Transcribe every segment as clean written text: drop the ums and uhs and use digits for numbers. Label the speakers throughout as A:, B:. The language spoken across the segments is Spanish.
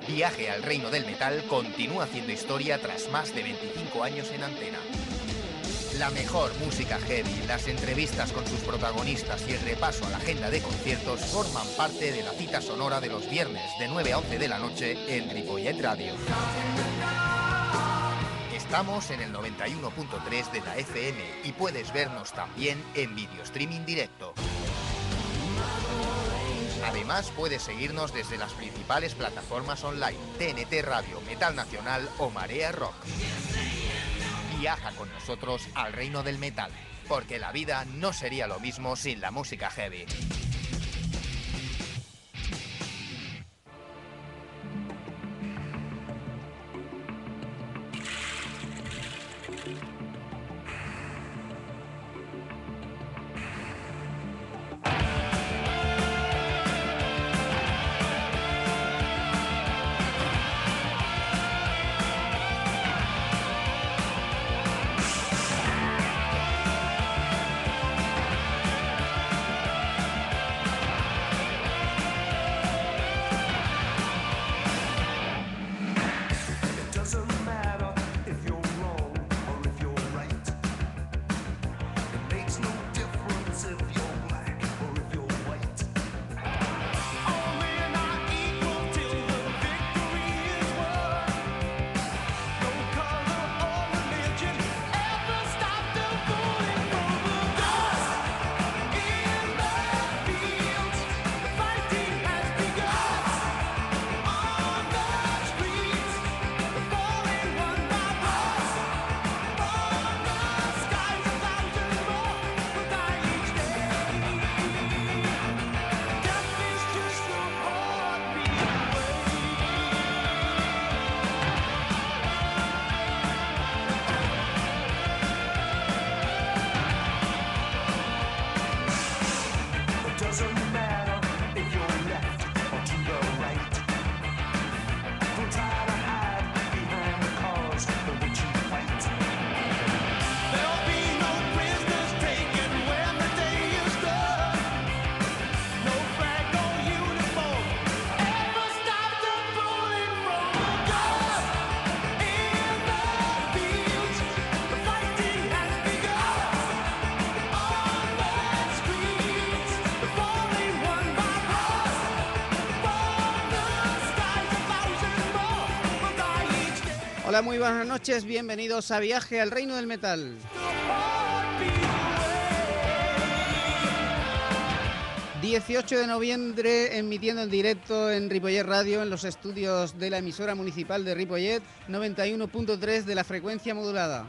A: Viaje al Reino del Metal continúa haciendo historia tras más de 25 años en antena. La mejor música heavy, las entrevistas con sus protagonistas y el repaso a la agenda de conciertos forman parte de la cita sonora de los viernes de 9 a 11 de la noche en Ripollet Radio. Estamos en el 91.3 de la FM y puedes vernos también en video streaming directo. Además, puedes seguirnos desde las principales plataformas online, TNT Radio, Metal Nacional o Marea Rock. Viaja con nosotros al reino del metal, porque la vida no sería lo mismo sin la música heavy.
B: Hola, muy buenas noches, bienvenidos a Viaje al Reino del Metal. ...18 de noviembre, emitiendo en directo en Ripollet Radio, en los estudios de la emisora municipal de Ripollet, 91.3 de la frecuencia modulada.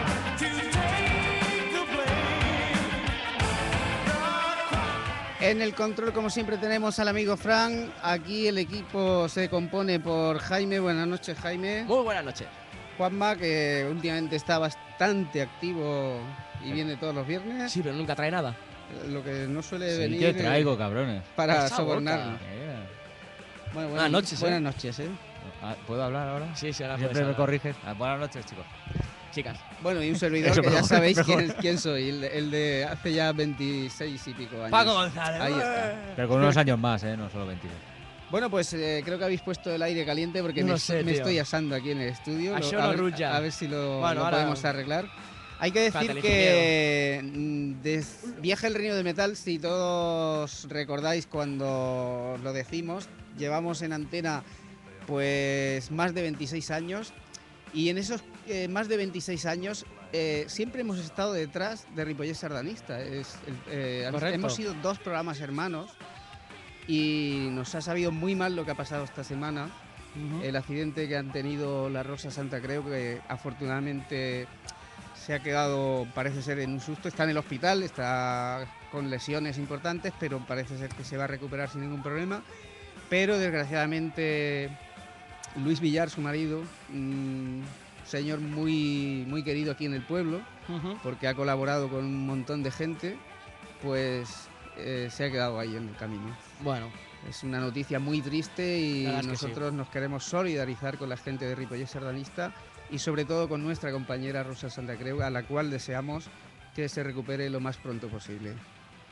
B: En el control, como siempre, tenemos al amigo Fran. Aquí el equipo se compone por Jaime. Buenas noches, Jaime.
C: Muy buenas noches.
B: Juanma, que últimamente está bastante activo y viene todos los viernes.
C: Sí, pero nunca trae nada.
B: Lo que no suele
D: Sí,
B: venir...
D: que traigo, cabrones.
B: Para
C: Esa
B: sobornarlo. Bueno,
C: Buenas noches,
B: Buenas noches,
D: ¿Puedo hablar ahora?
C: Sí, ahora
D: Siempre
C: puedes
D: me
C: hablar.
D: corriges. Buenas noches, chicos.
C: Chicas.
B: Bueno, y un servidor
D: Eso
B: que ya
D: mejor,
B: sabéis
D: mejor.
B: quién soy, el de hace ya 26 y pico años.
C: Paco González.
B: Ahí está.
D: Pero con unos años más, no solo 22.
B: Bueno, pues creo que habéis puesto el aire caliente porque
C: No
B: me,
C: sé,
B: me
C: tío.
B: estoy asando aquí en el estudio.
C: Això
B: a,
C: no
B: ver,
C: rulla.
B: a ver si lo
C: Bueno, ahora-
B: podemos arreglar. Hay que decir
C: Espérate,
B: que Viaje al Reino del Metal, si todos recordáis cuando lo decimos, llevamos en antena pues más de 26 años y en esos más de 26 años siempre hemos estado detrás de Ripollet Sardanista.
C: Correcto.
B: Hemos sido dos programas hermanos y nos ha sabido muy mal lo que ha pasado esta semana. El accidente que han tenido la Rosa Santa Creu, que afortunadamente se ha quedado, parece ser, en un susto. Está en el hospital, está con lesiones importantes, pero parece ser que se va a recuperar sin ningún problema. Pero desgraciadamente Luis Villar, su marido, un señor muy, muy querido aquí en el pueblo, porque ha colaborado con un montón de gente, pues se ha quedado ahí en el camino.
C: Bueno,
B: Es una noticia muy triste y
C: La verdad es que
B: nosotros nos queremos solidarizar con la gente de Ripollet Sardanista y sobre todo con nuestra compañera Rosa Santa Creu, a la cual deseamos que se recupere lo más pronto posible.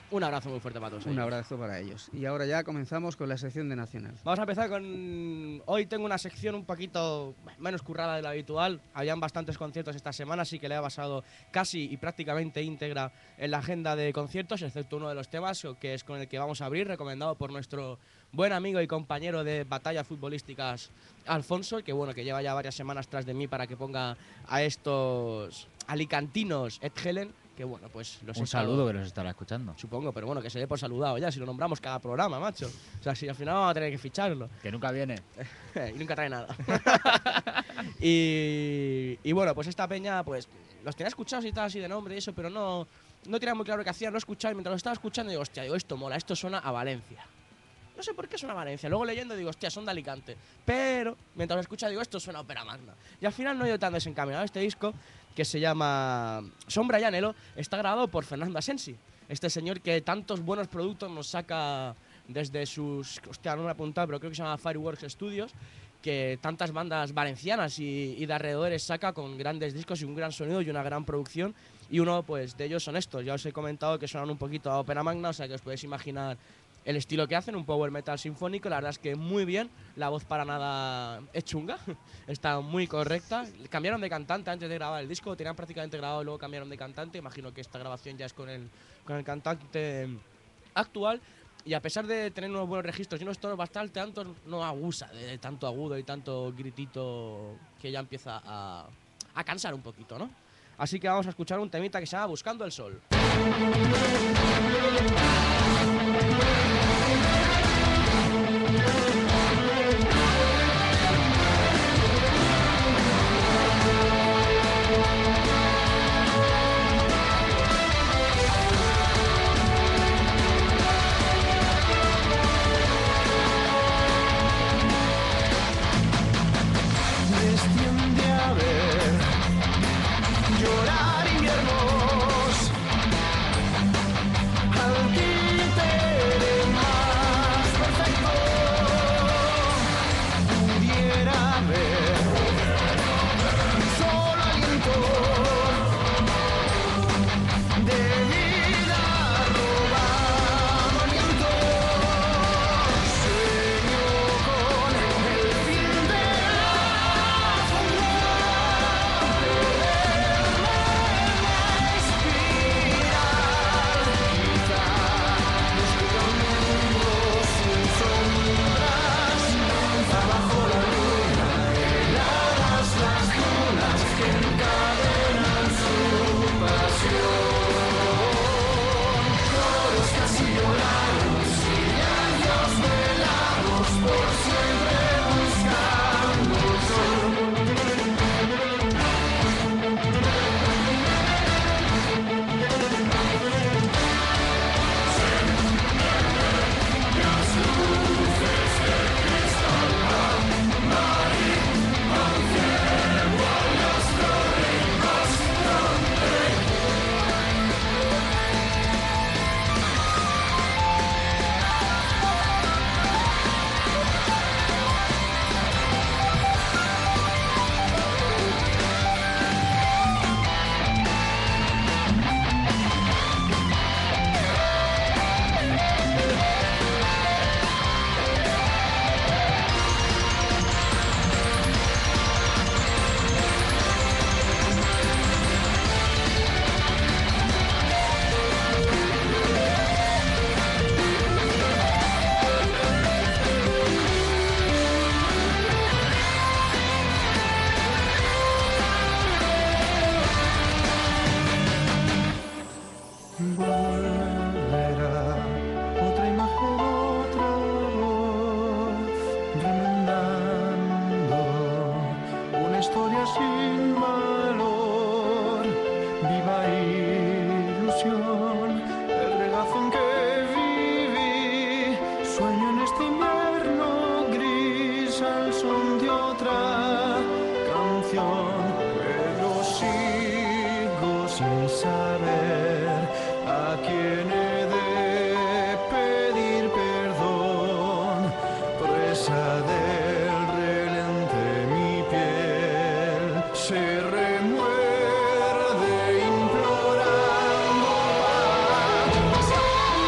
C: Un abrazo muy fuerte para todos
B: Un
C: ellos.
B: abrazo para ellos. Y ahora ya comenzamos con la sección de Nacional.
C: Vamos a empezar con... Hoy tengo una sección un poquito menos currada de la habitual. Habían bastantes conciertos esta semana, así que le he basado casi y prácticamente íntegra en la agenda de conciertos, excepto uno de los temas, que es con el que vamos a abrir, recomendado por nuestro buen amigo y compañero de batallas futbolísticas, Alfonso, que bueno, que lleva ya varias semanas tras de mí para que ponga a estos alicantinos Ed Helen, que bueno, pues los he
D: Un
C: estado-
D: saludo que los estará escuchando.
C: Supongo, pero bueno, que se dé por saludado ya, si lo nombramos cada programa, macho. O sea, si al final vamos a tener que ficharlo.
D: Que nunca viene.
C: Y nunca trae nada. y bueno, pues esta peña, pues los tenía escuchados y tal, así de nombre y eso, pero no tenía muy claro qué hacían, lo escuchaba y mientras lo estaba escuchando digo, hostia, esto mola, esto suena a Valencia. No sé por qué suena a Valencia. Luego leyendo digo, hostia, son de Alicante. Pero mientras lo escucha digo, esto suena a Ópera Magna. Y al final no he ido tan desencaminado. Este disco, que se llama Sombra y Anhelo, está grabado por Fernando Asensi. Este señor que tantos buenos productos nos saca desde sus... Hostia, no me he apuntado, pero creo que se llama Fireworks Studios, que tantas bandas valencianas y de alrededores saca con grandes discos y un gran sonido y una gran producción. Y uno pues de ellos son estos. Ya os he comentado que suenan un poquito a Ópera Magna, o sea que os podéis imaginar el estilo que hacen, un power metal sinfónico. La verdad es que muy bien, la voz para nada es chunga, está muy correcta. Cambiaron de cantante antes de grabar el disco, tenían prácticamente grabado y luego cambiaron de cantante. Imagino que esta grabación ya es con el cantante actual. Y a pesar de tener unos buenos registros y unos tonos bastante altos, no abusa de tanto agudo y tanto gritito que ya empieza a cansar un poquito, ¿no? Así que vamos a escuchar un temita que se llama Buscando el Sol.
E: Desciende a ver llorar inviernos al títere más perfecto pudiera ver un solo aliento de vida robado aliento. Sueño con el fin de volverá otra imagen, otra voz, remendando una historia sin valor, viva ilusión, el regazo en que viví, sueño en este invierno gris al son de otra canción, pero sigo sin saber a quién he de pedir perdón, presa del relente mi piel se remuerde implorando paz.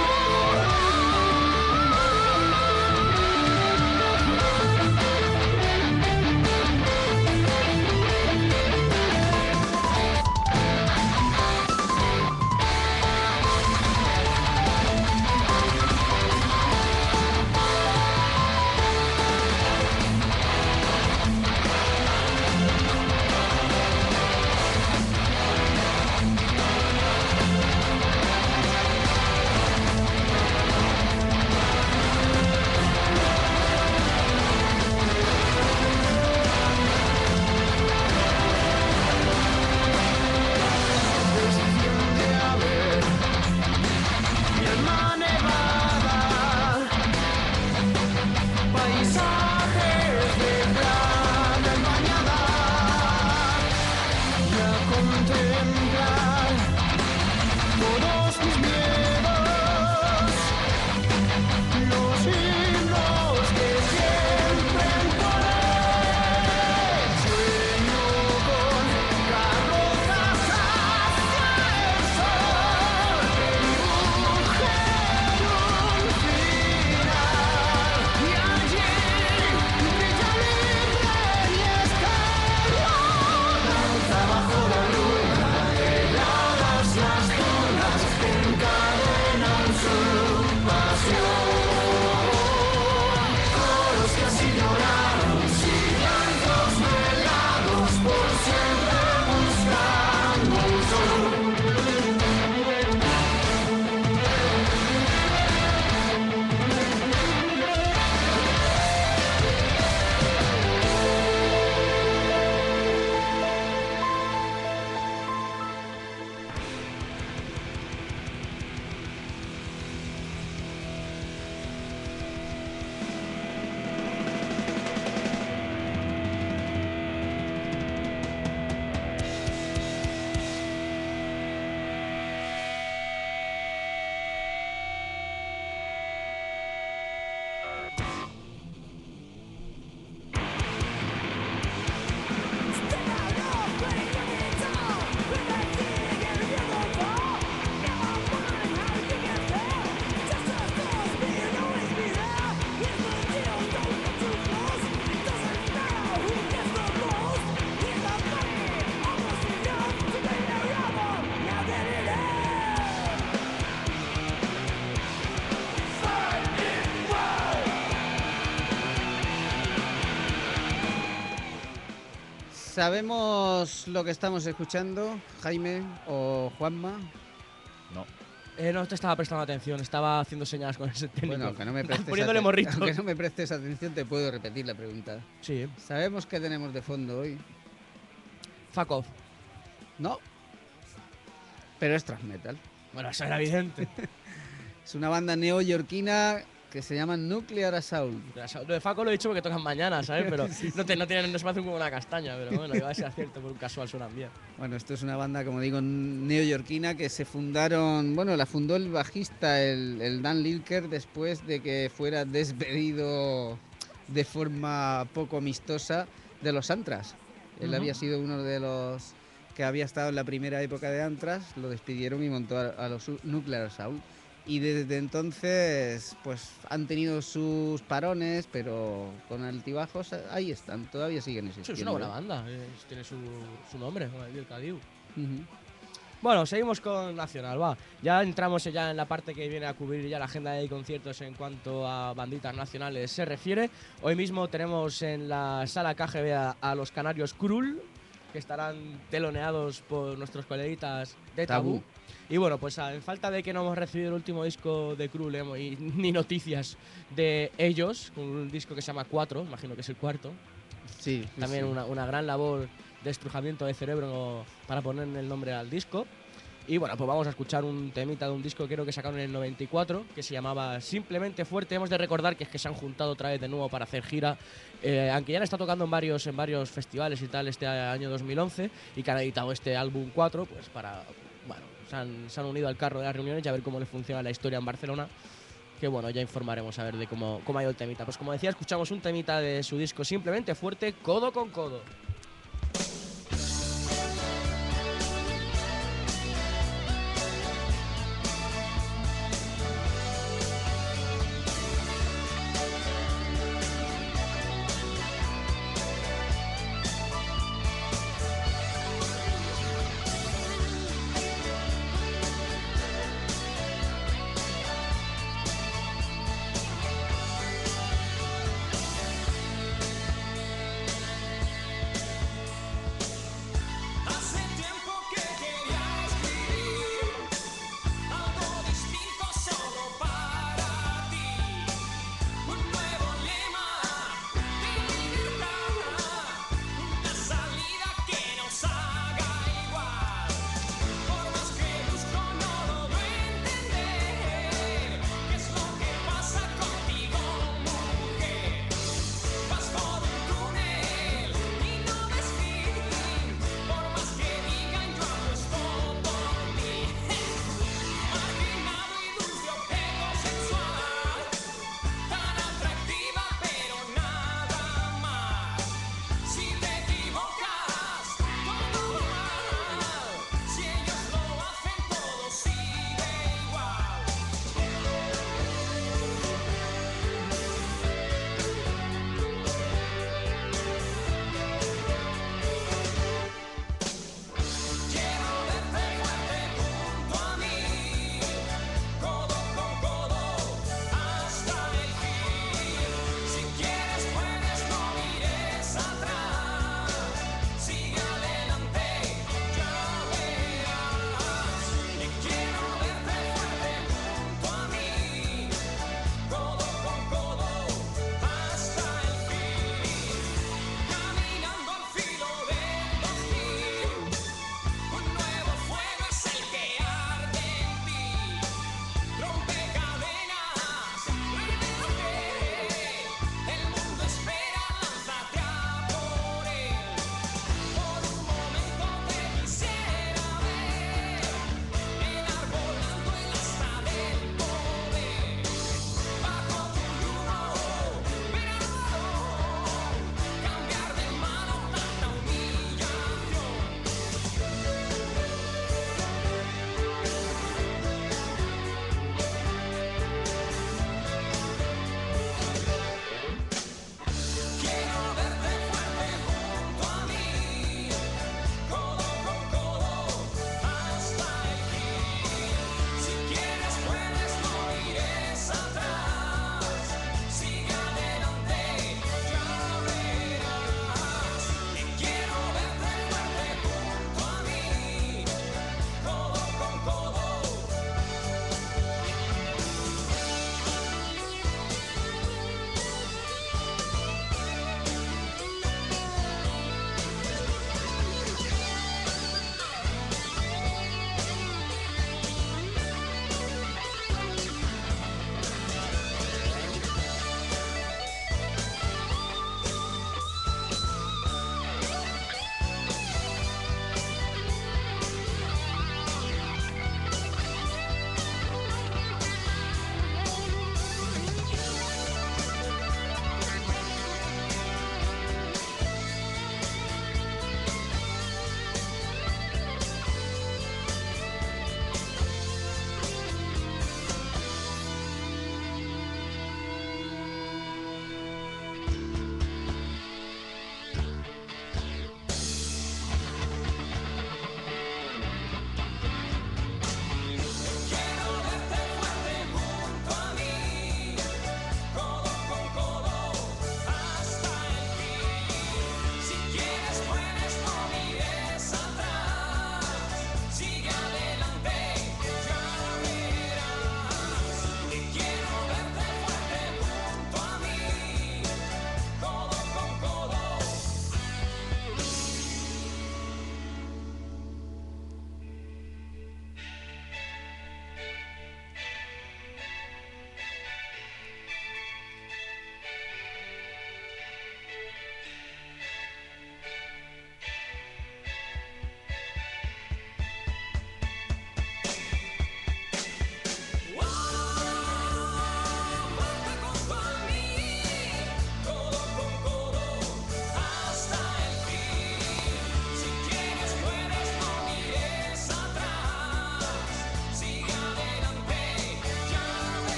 B: ¿Sabemos lo que estamos escuchando, Jaime o Juanma?
D: No.
C: No te estaba prestando atención, estaba haciendo señas con ese técnico.
B: Bueno, aunque no me prestes,
C: Poniéndole morritos.
B: aunque no me prestes atención, te puedo repetir la pregunta.
C: Sí,
B: ¿Sabemos qué tenemos de fondo hoy?
C: fuck off.
B: No. Pero es thrash metal.
C: Bueno, eso era evidente.
B: Es una banda neoyorquina que se llama Nuclear Assault.
C: Lo de Faco lo he dicho porque tocan mañana, ¿sabes? Pero no tienen espacio como una castaña, pero bueno, iba a ser cierto, por un casual suenan bien.
B: Bueno, esto es una banda, como digo, neoyorquina que se fundaron, bueno, la fundó el bajista, el Dan Lilker, después de que fuera despedido de forma poco amistosa de los Anthrax. Él había sido uno de los que había estado en la primera época de Anthrax, lo despidieron y montó a los Nuclear Assault. Y desde entonces, pues han tenido sus parones, pero con altibajos ahí están, todavía siguen
C: Sí,
B: existiendo.
C: es una buena banda, tiene su nombre, el Cadiu.
B: Ujú.
C: Bueno, seguimos con Nacional, va. Ya entramos ya en la parte que viene a cubrir ya la agenda de conciertos en cuanto a banditas nacionales se refiere. Hoy mismo tenemos en la sala KGB a los canarios Krul, que estarán teloneados por nuestros coleguitas de Tabú. Y bueno, pues en falta de que no hemos recibido el último disco de Krul ni noticias de ellos, un disco que se llama 4, imagino que es el cuarto.
B: Sí,
C: También
B: sí.
C: una gran labor de estrujamiento de cerebro para ponerle el nombre al disco. Y bueno, pues vamos a escuchar un temita de un disco que creo que sacaron en el 94, que se llamaba Simplemente Fuerte. Hemos de recordar que es que se han juntado otra vez de nuevo para hacer gira, aunque ya han estado tocando en varios festivales y tal este año 2011, y que han editado este álbum 4, pues para, bueno, se han unido al carro de las reuniones y a ver cómo les funciona la historia en Barcelona. Que bueno, ya informaremos a ver de cómo ha ido el temita. Pues como decía, escuchamos un temita de su disco Simplemente Fuerte, Codo con Codo.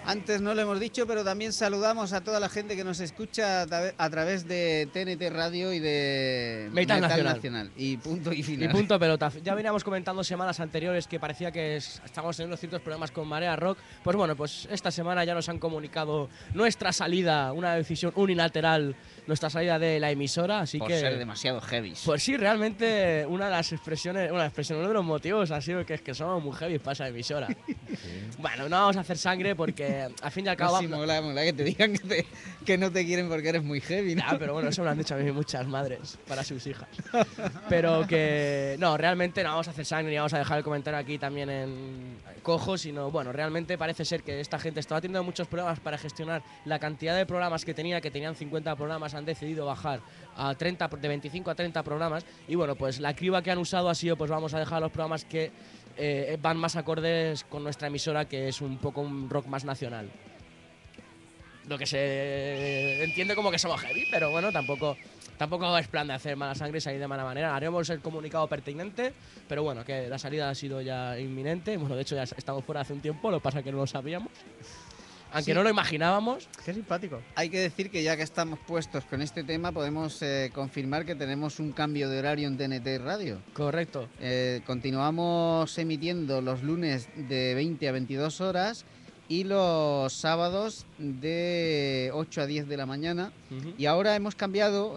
B: Antes no lo hemos dicho, pero también saludamos a toda la gente que nos escucha a través de TNT Radio y de
C: Metal Nacional.
B: Y punto y final.
C: Y punto pelota. Ya veníamos comentando semanas anteriores que parecía que estábamos teniendo ciertos problemas con Marea Rock. Pues bueno, pues esta semana ya nos han comunicado nuestra salida, una decisión unilateral, nuestra salida de la emisora, así
B: Por
C: que...
B: ser demasiado heavy.
C: Pues sí, realmente uno de los motivos ha sido que es que somos muy heavy para esa emisora. Bueno, no vamos a hacer sangre porque al fin y al cabo...
B: Sí, mola que te digan que no te quieren porque eres muy heavy, ¿no?
C: Ah, pero bueno, eso me lo han dicho a mí muchas madres para sus hijas. Pero que no, realmente no vamos a hacer sangre ni vamos a dejar el comentario aquí también en cojo, sino bueno, realmente parece ser que esta gente estaba teniendo muchos problemas para gestionar la cantidad de programas que tenían 50 programas, han decidido bajar a 30, de 25 a 30 programas y bueno, pues la criba que han usado ha sido pues vamos a dejar los programas que van más acordes con nuestra emisora, que es un poco un rock más nacional. Lo que se entiende como que somos heavy, pero bueno, tampoco es plan de hacer mala sangre y salir de mala manera. Haremos el comunicado pertinente, pero bueno, que la salida ha sido ya inminente. Bueno, de hecho ya estamos fuera hace un tiempo, lo que pasa es que no lo sabíamos. Aunque
B: Sí.
C: no lo imaginábamos.
F: Qué simpático.
B: Hay que decir que ya que estamos puestos con este tema, podemos confirmar que tenemos un cambio de horario en TNT Radio.
C: Correcto.
B: Continuamos emitiendo los lunes de 20 a 22 horas y los sábados de 8 a 10 de la mañana. Y ahora hemos cambiado,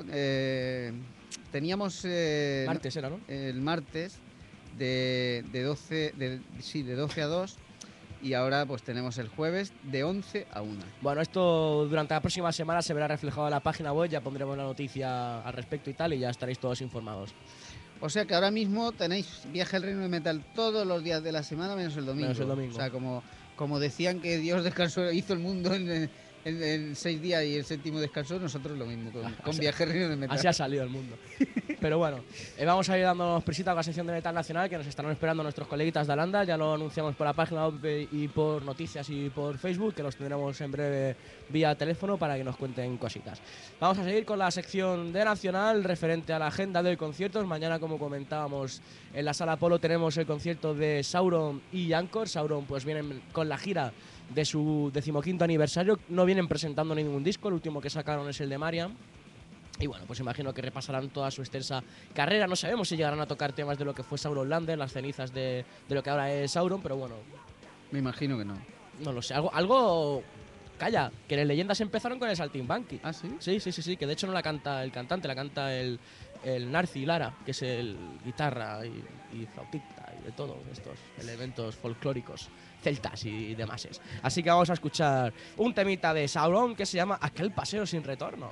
B: teníamos
C: Martes era, ¿no?
B: el martes de 12 a 2 y ahora pues tenemos el jueves de 11 a 1.
C: Bueno, esto durante la próxima semana se verá reflejado en la página web, ya pondremos la noticia al respecto y tal, y ya estaréis todos informados.
B: O sea que ahora mismo tenéis Viaje al Reino de Metal todos los días de la semana menos el domingo.
C: Menos el domingo.
B: O sea, como decían que Dios descansó, hizo el mundo en 6 días y el séptimo descansó, nosotros lo mismo con Viaje al Reino de Metal.
C: Así ha salido el mundo. Pero bueno, vamos a ir dándonos prisita con la sección de Metal Nacional, que nos estarán esperando nuestros coleguitas de Alanda. Ya lo anunciamos por la página web y por noticias y por Facebook, que los tendremos en breve vía teléfono para que nos cuenten cositas. Vamos a seguir con la sección de Nacional referente a la agenda de conciertos. Mañana, como comentábamos, en la Sala Polo tenemos el concierto de Sauron y Anchor. Sauron pues vienen con la gira de su 15º aniversario. No vienen presentando ningún disco, el último que sacaron es el de Mariam. Y bueno, pues imagino que repasarán toda su extensa carrera. No sabemos si llegarán a tocar temas de lo que fue Sauron Lander, las cenizas de lo que ahora es Sauron, pero bueno,
B: Me imagino que no.
C: no lo sé. Algo calla, que las leyendas empezaron con el Saltimbanqui.
B: ¿Ah, sí?
C: Sí, que de hecho no la canta el cantante, la canta el Narci Lara, que es el guitarra y flautista y de todos estos elementos folclóricos celtas y demás. Así que vamos a escuchar un temita de Sauron que se llama Aquel paseo sin retorno.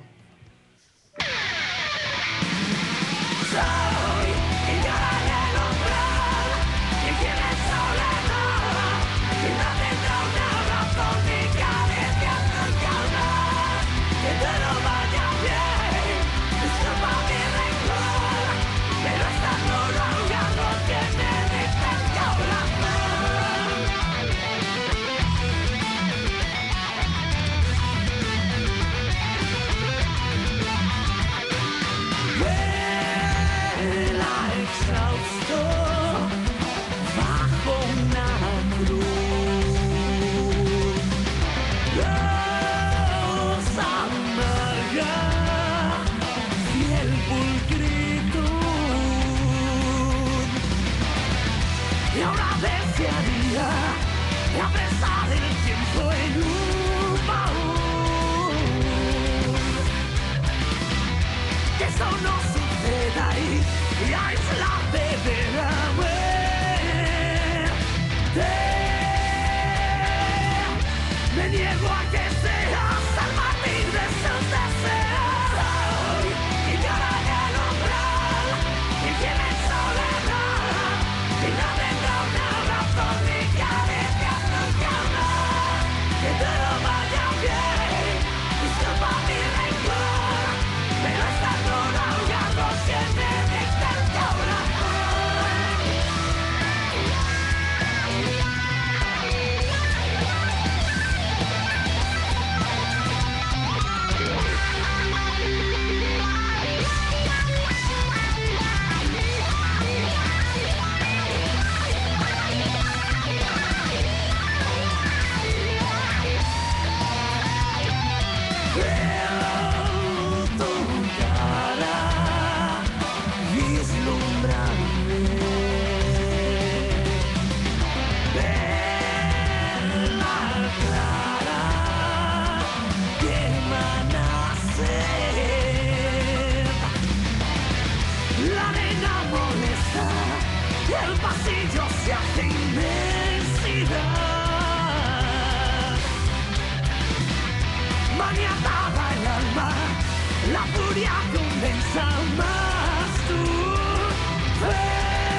F: La furia condensa más tu fe.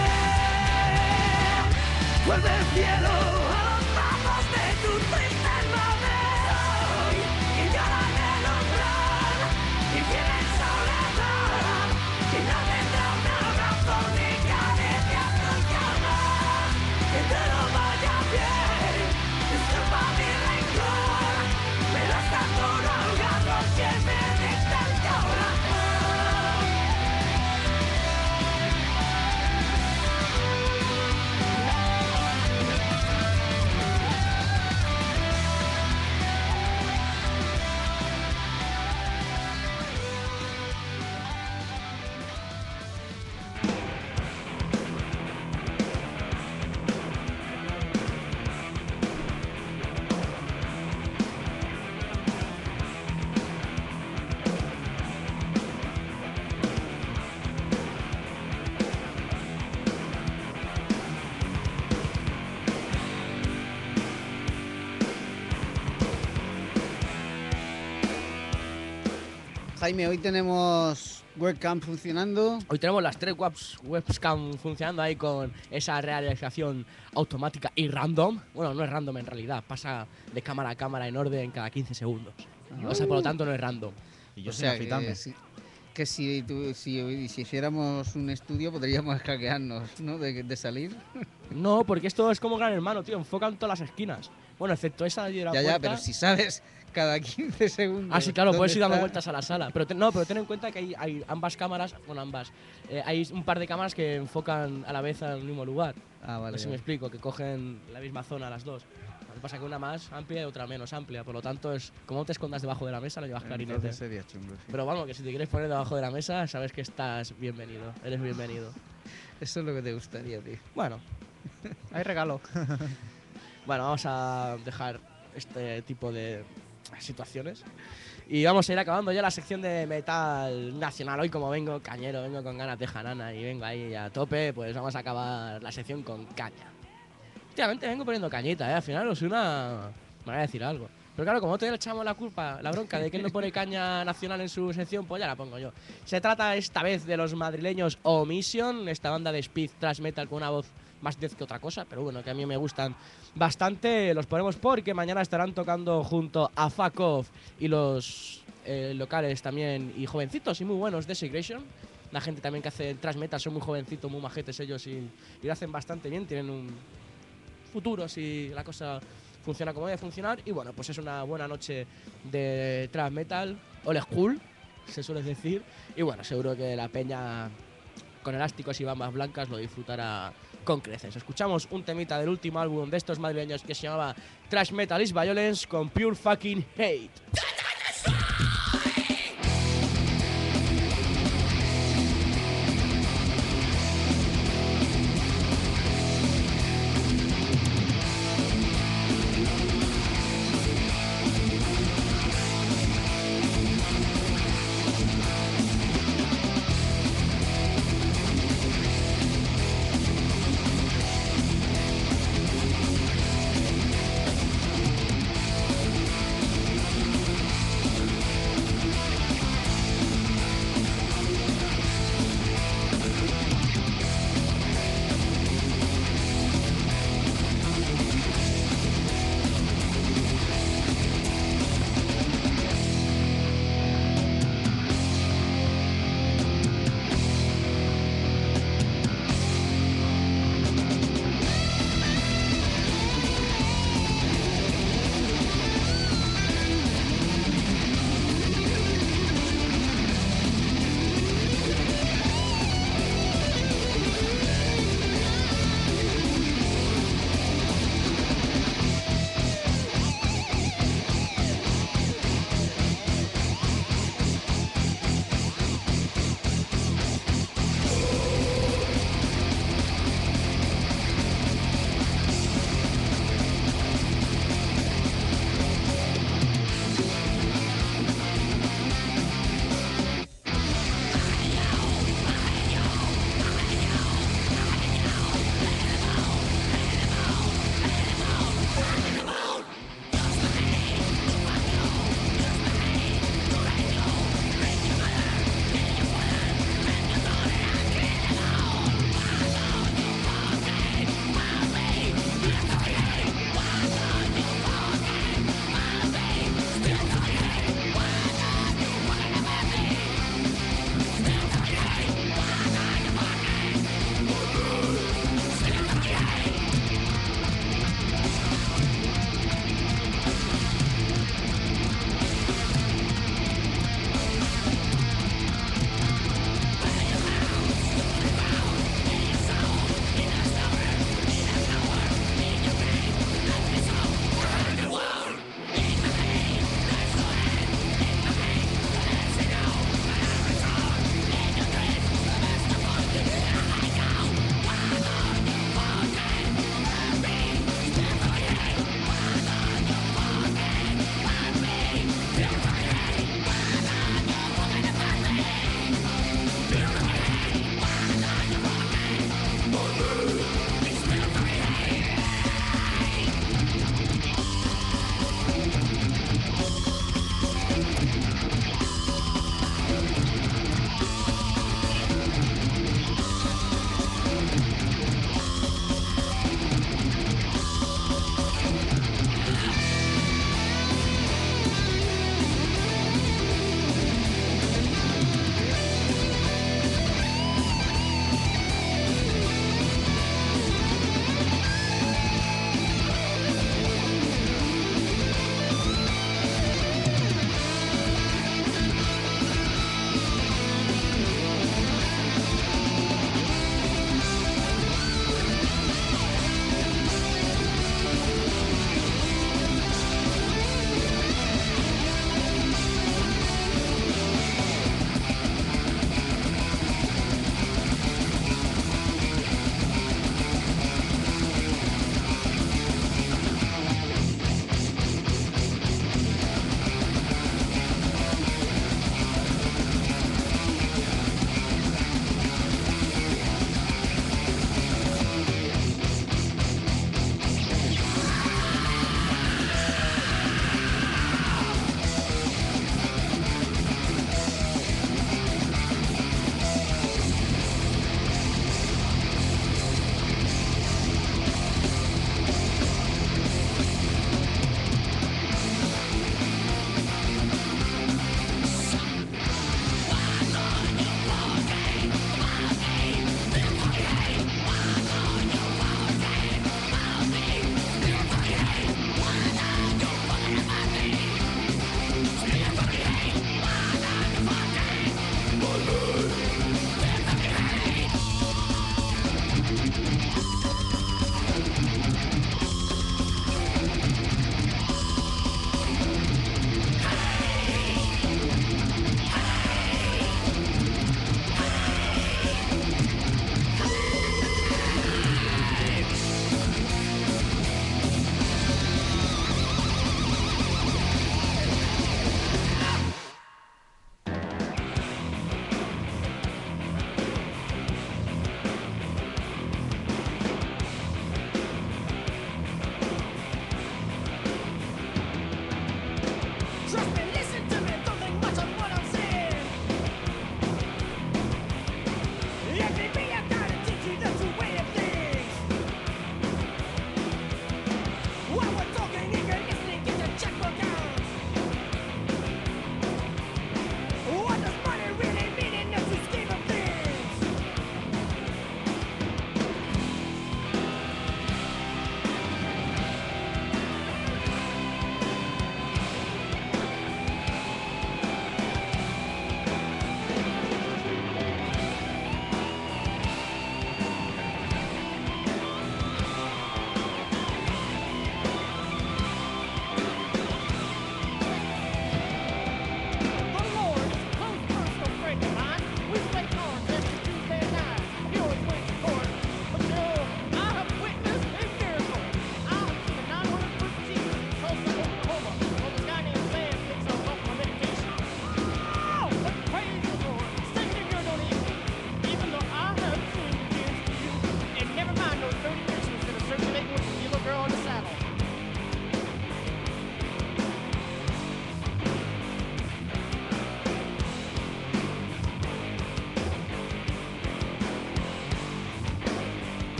F: Vuelve el cielo a los brazos de tu triste madre. Que lloran el umbral y tienen soledad. Que no tendrá un abrazo ni caricia nunca más. Que te lo vaya bien, disculpa mi rencor, pero es tan duro ahogado que me dicta el corazón.
B: Jaime, hoy tenemos webcam funcionando.
C: Hoy tenemos las 3 webcam funcionando ahí con esa realización automática y random. Bueno, no es random en realidad, pasa de cámara a cámara en orden cada 15 segundos. O sea, por lo tanto no es random.
D: Y yo
B: O
D: sin
B: sea,
D: afeitarme.
B: que si hiciéramos un estudio podríamos hackearnos, ¿no? De salir.
C: No, porque esto es como Gran Hermano, tío, enfocan todas las esquinas. Bueno, excepto esa de allí de la
B: Ya,
C: puerta.
B: pero si sabes cada 15 segundos.
C: Ah, sí, claro, puedes ir dando
B: dónde
C: vueltas a la sala. Pero pero ten en cuenta que hay ambas cámaras, bueno, ambas. Hay un par de cámaras que enfocan a la vez al mismo lugar.
B: está. Ah, vale.
C: No sé si me
B: vale.
C: explico, que cogen la misma zona las dos. Lo que pasa que una más amplia y otra menos amplia. Por lo tanto, es como no te escondas debajo de la mesa, lo llevas clarinete.
B: Entonces sería chungo, sí.
C: Pero vamos, que si te quieres poner debajo de la mesa, sabes que estás bienvenido. Eres bienvenido.
B: Eso es lo que te gustaría, tío.
C: Bueno,
G: Hay regalo.
C: bueno, vamos a dejar este tipo de situaciones. Y vamos a ir acabando ya la sección de metal nacional. Hoy como vengo cañero, vengo con ganas de janana y vengo ahí a tope, pues vamos a acabar la sección con caña. Últimamente vengo poniendo cañita, al final os una... Me voy a decir algo. Pero claro, como te le echamos la culpa, la bronca de que él no pone caña nacional en su sección, pues ya la pongo yo. Se trata esta vez de los madrileños Omission, esta banda de speed thrash metal con una voz más death que otra cosa, pero bueno, que a mí me gustan bastante. Los ponemos porque mañana estarán tocando junto a Fuck Off y los locales también y jovencitos y muy buenos de Segregation. La gente también que hace thrash metal, son muy jovencitos, muy majetes ellos y lo hacen bastante bien, tienen un futuro si la cosa funciona como debe funcionar. Y bueno, pues es una buena noche de thrash metal, old school, se suele decir. Y bueno, seguro que la peña con elásticos y bambas blancas lo disfrutará con creces. Escuchamos un temita del último álbum de estos madrileños que se llamaba Thrash Metal is Violence con Pure Fucking Hate.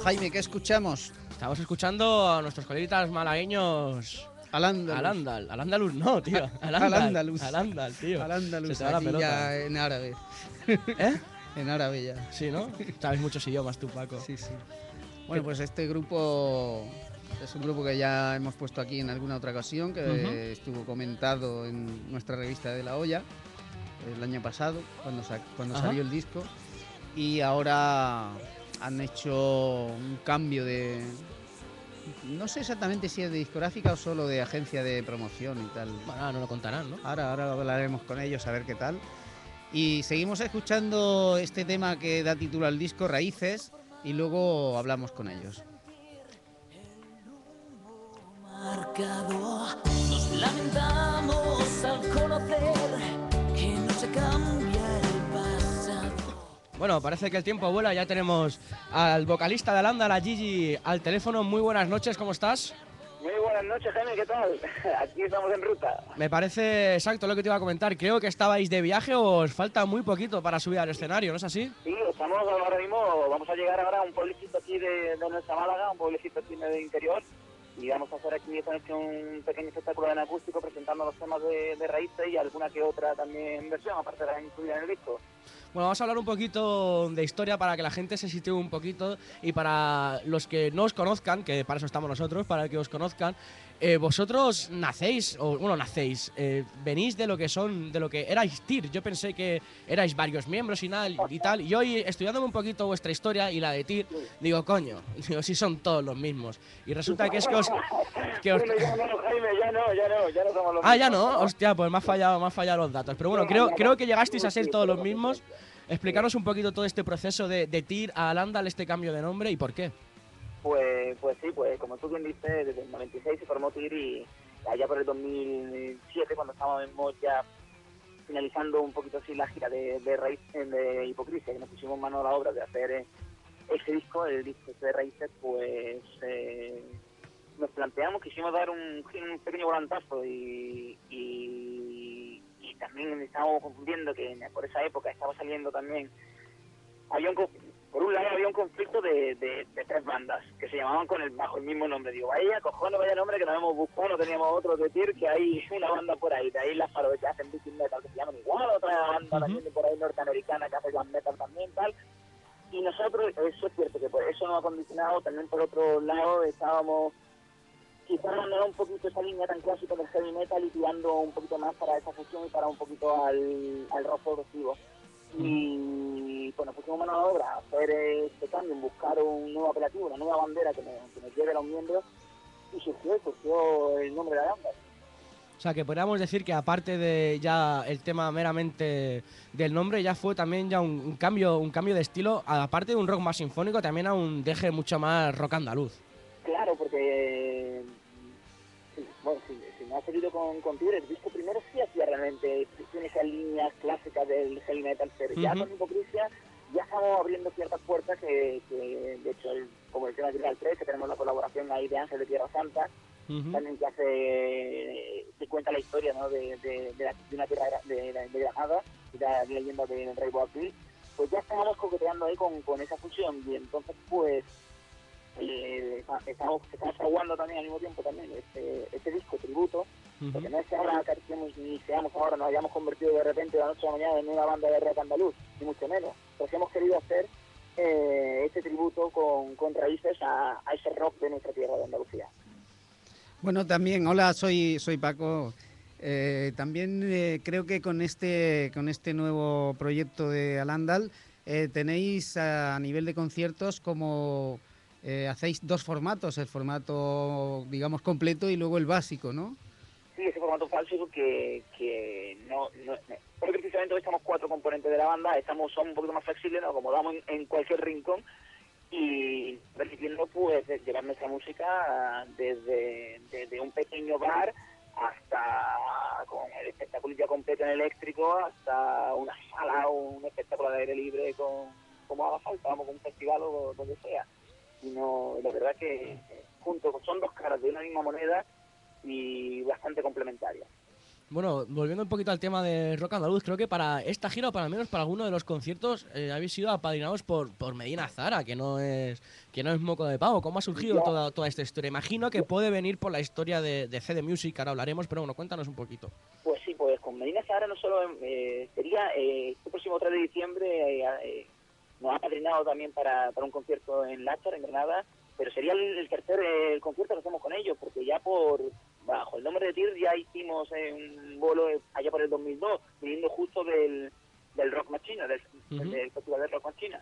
B: Jaime, ¿qué escuchamos?
C: Estamos escuchando a nuestros coleguitas malagueños.
B: Al Andaluz.
C: Al Andaluz no, tío. Al
B: Andaluz.
C: tío.
B: Al Andaluz,
C: Se te va la
B: aquí
C: pelota.
B: ya en árabe.
C: ¿Eh?
B: En árabe ya.
C: Sí, ¿no? Sabes muchos idiomas tú, Paco.
B: Sí, sí. Bueno, pues este grupo es un grupo que ya hemos puesto aquí en alguna otra ocasión, que estuvo comentado en nuestra revista de La Olla el año pasado, cuando salió el disco. Y ahora han hecho un cambio de... No sé exactamente si es de discográfica o solo de agencia de promoción y tal.
C: Bueno, ahora no lo contarán, ¿no?
B: Ahora hablaremos con ellos a ver qué tal. Y seguimos escuchando este tema que da título al disco, Raíces, y luego hablamos con ellos.
F: Marcado, nos lamentamos al conocer que no se cambia el pasado.
C: Bueno, parece que el tiempo vuela. Ya tenemos al vocalista de Alanda, la Gigi, al teléfono. Muy buenas noches, ¿cómo estás?
G: Muy buenas noches, Jaime, ¿qué tal? Aquí estamos en ruta.
C: Me parece exacto lo que te iba a comentar. Creo que estabais de viaje o os falta muy poquito para subir al escenario, ¿no es así?
G: Sí, estamos ahora mismo, vamos a llegar ahora a un pueblecito aquí de nuestra Málaga, un pueblecito aquí del interior, y vamos a hacer aquí esta noche un pequeño espectáculo en acústico presentando los temas de Raíces y alguna que otra también versión, aparte de la incluida en el disco.
C: Bueno, vamos a hablar un poquito de historia para que la gente se sitúe un poquito y para los que no os conozcan, que para eso estamos nosotros, para que os conozcan, vosotros venís de lo que erais TIR. Yo pensé que erais varios miembros y tal, y hoy estudiándome un poquito vuestra historia y la de TIR, digo, coño, si son todos los mismos. Y resulta que es que os...
G: Bueno, ya no, Jaime, ya no somos los
C: Ah,
G: mismos.
C: ya no, hostia, pues me ha fallado los datos. Pero bueno, creo que llegasteis a ser todos los mismos. Explícanos un poquito todo este proceso de TIR a Alandal, este cambio de nombre y por qué.
G: Pues sí, pues como tú bien dices, desde el 96 se formó TIR y allá por el 2007, cuando estábamos ya finalizando un poquito así la gira de Raíces, de Hipocresía, que nos pusimos mano a la obra de hacer ese disco, el disco de Raíces, pues nos planteamos, quisimos dar un pequeño volantazo y también estábamos viendo que por esa época estaba saliendo también, por un lado había un conflicto de tres bandas que se llamaban bajo el mismo nombre. Digo, vaya cojones, vaya nombre que nos hemos buscado, no teníamos otro de TIR, que hay una banda por ahí, de ahí las farolas que hacen beat metal que se llaman igual, otra banda también de por ahí norteamericana que hace glam metal también, tal. Y nosotros, eso es cierto, que por eso nos ha condicionado. También por otro lado estábamos quizás abandonar un poquito esa línea tan clásica del heavy metal y tirando un poquito más para esa fusión y para un poquito al rock progresivo. Y bueno, pusimos mano a la obra a hacer este cambio, en buscar un nuevo apelativo, una nueva bandera que nos lleve a los miembros, y surgió el nombre de la banda.
C: O sea, que podríamos decir que aparte de ya el tema meramente del nombre, ya fue también ya un cambio de estilo, aparte de un rock más sinfónico, también a un deje mucho más rock andaluz.
G: Claro, porque si me has seguido con TIR, el disco primero sí hacía realmente, tiene esas líneas clásicas del heavy metal, pero ya con Hipocresía ya estamos abriendo ciertas puertas que de hecho, como el tema de Real 3, que tenemos la colaboración ahí de Ángel de Tierra Santa, también que cuenta la historia, ¿no? de una tierra de Granada y la leyenda del rey Boabdil, pues ya estábamos coqueteando ahí con esa fusión, y entonces pues estamos aguando también al mismo tiempo también este disco tributo, porque no es que ahora nos hayamos convertido de repente de la noche a la mañana en una banda de rock andaluz, ni mucho menos, pero hemos querido hacer este tributo con raíces a ese rock de nuestra tierra de Andalucía.
B: Bueno, también, hola, soy Paco. También creo que con este nuevo proyecto de Alandal tenéis a nivel de conciertos como hacéis dos formatos, el formato digamos completo y luego el básico, ¿no?
G: Sí, ese formato falso que no porque precisamente hoy estamos 4 componentes de la banda, somos un poquito más flexibles, nos acomodamos en cualquier rincón y permitiendo pues llevar nuestra música desde un pequeño bar hasta con el espectáculo ya completo en eléctrico, hasta una sala o un espectáculo de aire libre como haga falta, vamos con un festival o donde sea. Y la verdad que juntos son dos caras de una misma moneda y bastante complementarias.
C: Bueno, volviendo un poquito al tema de rock andaluz, creo que para esta gira, o para al menos para alguno de los conciertos, habéis sido apadrinados por Medina Zara, que no es moco de pavo. ¿Cómo ha surgido toda esta historia? Imagino que puede venir por la historia de CD Music, ahora hablaremos, pero bueno, cuéntanos un poquito.
G: Pues sí, pues con Medina Zara no solo sería este próximo 3 de diciembre nos ha padrinado también para un concierto en Láchar, en Granada, pero sería el tercer concierto que hacemos con ellos, porque ya bajo el nombre de TIR ya hicimos un bolo allá por el 2002, viniendo justo del Rock Machina, del Festival del Rock Machina.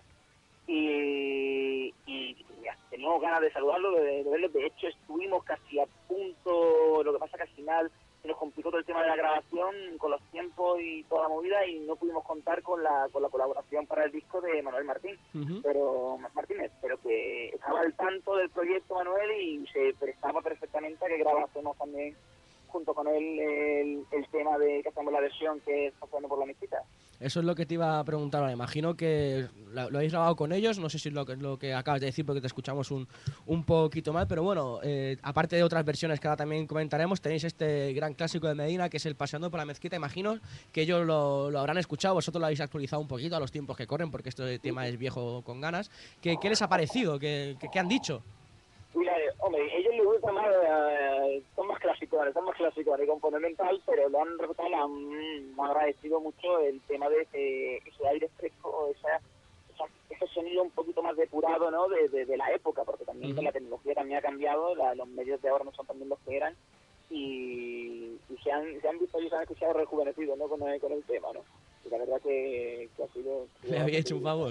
G: Y ya, teníamos ganas de saludarlo, de verlo. De hecho, estuvimos casi a punto, lo que pasa que al final se nos complicó todo el tema de la grabación con los tiempos y toda la movida y no pudimos contar con la colaboración para el disco de Manuel Martínez, pero que estaba al tanto del proyecto Manuel y se prestaba perfectamente a que grabásemos también junto con él el tema de que hacemos la versión que está pasando por la mezquita.
C: Eso es lo que te iba a preguntar ahora. Imagino que lo habéis grabado con ellos, no sé si es lo que acabas de decir porque te escuchamos un poquito mal, pero bueno, aparte de otras versiones que ahora también comentaremos, tenéis este gran clásico de Medina que es el Paseando por la Mezquita. Imagino que ellos lo habrán escuchado, vosotros lo habéis actualizado un poquito a los tiempos que corren porque este tema es viejo con ganas. ¿Qué les ha parecido? ¿Qué han dicho?
G: Mira, hombre, ellos les gusta más, son más clásicos de componente mental, pero lo han resultado, le han agradecido mucho el tema de ese aire fresco, ese sonido un poquito más depurado, ¿no? de la época, porque también la tecnología también ha cambiado, los medios de ahora no son también los que eran, y se han visto y se han escuchado rejuvenecidos, ¿no? con el tema, ¿no? Y la verdad que ha sido...
C: Le había hecho un favor.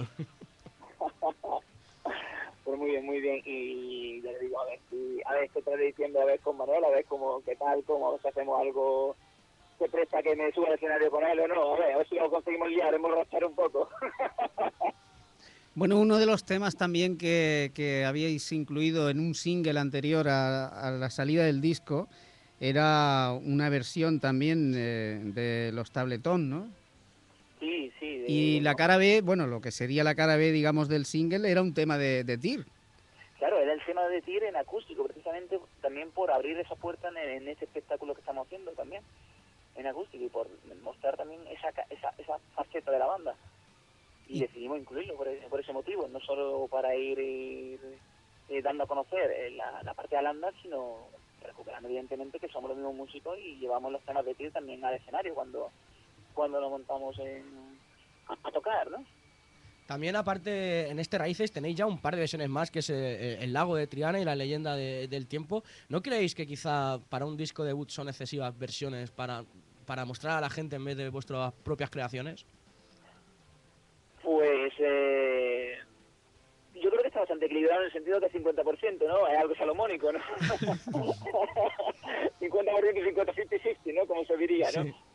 G: Pues muy bien, y ya le digo, a ver este 3 de diciembre, a ver con Manuel, a ver qué tal, cómo si hacemos algo que presta que me suba al escenario con él o no, a ver si lo conseguimos liar, emborrachar un poco.
B: Bueno, uno de los temas también que habíais incluido en un single anterior a la salida del disco era una versión también de los Tabletón, ¿no?
G: Sí.
B: Y la cara B, bueno, lo que sería la cara B, digamos, del single, era un tema de TIR.
G: Claro, era el tema de TIR en acústico, precisamente también por abrir esa puerta en este espectáculo que estamos haciendo también, en acústico, y por mostrar también esa faceta de la banda. Y decidimos incluirlo por ese motivo, no solo para ir dando a conocer la parte de Alanda, sino recuperando evidentemente que somos los mismos músicos y llevamos los temas de TIR también al escenario cuando lo montamos a tocar, ¿no?
C: También, aparte, en este Raíces tenéis ya un par de versiones más, que es El Lago de Triana y La Leyenda del Tiempo. ¿No creéis que quizá para un disco debut son excesivas versiones para mostrar a la gente en vez de vuestras propias creaciones?
G: Pues yo creo que está bastante equilibrado en el sentido que 50%, ¿no? Es algo salomónico, ¿no? 50% y 50-50, ¿no? Como se diría, ¿no? Sí.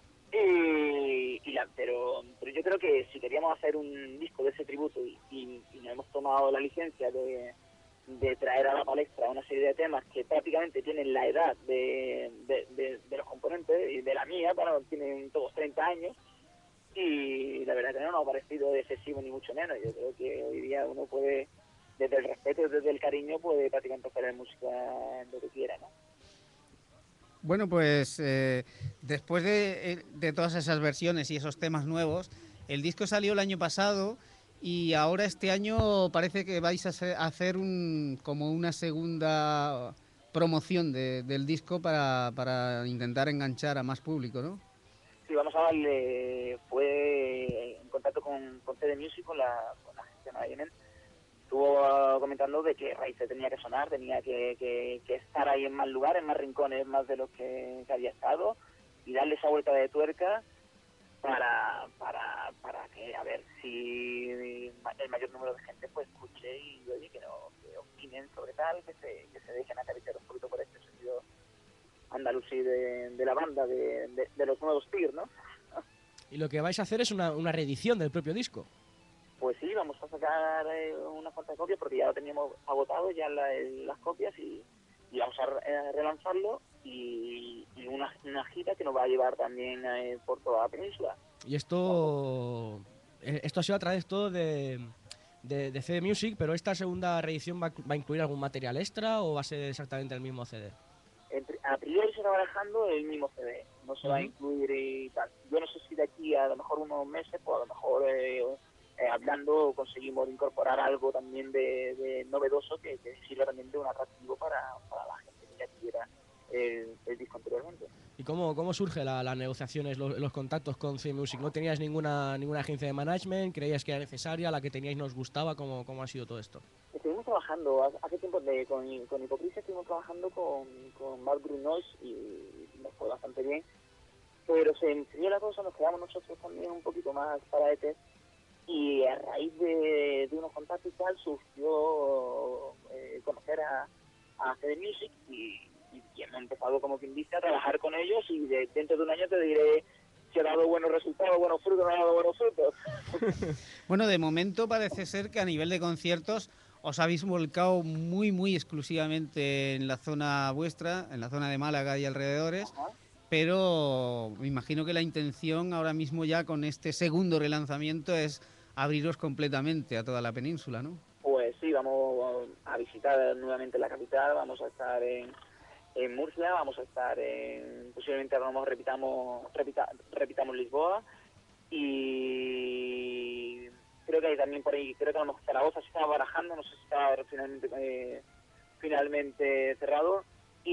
G: Pero yo creo que si queríamos hacer un disco de ese tributo y nos hemos tomado la licencia de traer a la palestra una serie de temas que prácticamente tienen la edad de los componentes y de la mía, bueno, tienen todos 30 años, y la verdad que no nos ha parecido excesivo ni mucho menos. Yo creo que hoy día uno puede, desde el respeto y desde el cariño, puede prácticamente hacer música lo que quiera, ¿no?
B: Bueno, pues después de todas esas versiones y esos temas nuevos, el disco salió el año pasado y ahora este año parece que vais a hacer como una segunda promoción del disco para intentar enganchar a más público, ¿no?
G: Sí, vamos a darle, fue en contacto con CD Music, con la gente de management. Estuvo comentando de que Raíces tenía que sonar, tenía que estar ahí en más lugares, en más rincones, más de los que había estado, y darle esa vuelta de tuerca para que, a ver, si el mayor número de gente pues escuche y oye, que opinen sobre tal, que se dejen acariciar un poquito por este sentido andalusí de la banda, de los nuevos TIR, ¿no?
C: Y lo que vais a hacer es una reedición del propio disco.
G: Pues sí, vamos a sacar unas cuantas copias porque ya lo teníamos agotado ya las copias y vamos a relanzarlo y una gira que nos va a llevar también por toda la península.
C: Y esto ha sido a través todo de CD Music, pero esta segunda reedición va a incluir algún material extra o va a ser exactamente el mismo CD.
G: a priori se está barajando el mismo CD, no se va a incluir y tal. Yo no sé si de aquí a lo mejor unos meses, pues a lo mejor hablando conseguimos incorporar algo también de novedoso que sirva también de un atractivo para la gente que ya quiera el disco anteriormente.
C: ¿Y cómo surge las negociaciones, los contactos con C-Music? ¿No teníais ninguna agencia de management? ¿Creíais que era necesaria? ¿La que teníais nos gustaba? ¿Cómo ha sido todo esto?
G: Estuvimos trabajando, hace tiempo con Hipocresía estuvimos trabajando con Mark Brunois y nos fue bastante bien, pero se enseñó la cosa, nos quedamos nosotros también un poquito más paraetes y a raíz de unos contactos y tal surgió conocer a CD Music y hemos empezado, como quien dice, a trabajar con ellos y dentro de un año te diré si ha dado buenos resultados, buenos frutos, no ha dado buenos frutos.
B: Bueno, de momento parece ser que a nivel de conciertos os habéis volcado muy exclusivamente en la zona vuestra, en la zona de Málaga y alrededores, pero me imagino que la intención ahora mismo ya con este segundo relanzamiento es abriros completamente a toda la península, ¿no?
G: Pues sí, vamos a visitar nuevamente la capital, vamos a estar en Murcia, vamos a estar posiblemente a lo mejor repitamos Lisboa y creo que hay también por ahí, creo que a lo mejor Zaragoza se estaba barajando, no sé si está finalmente cerrado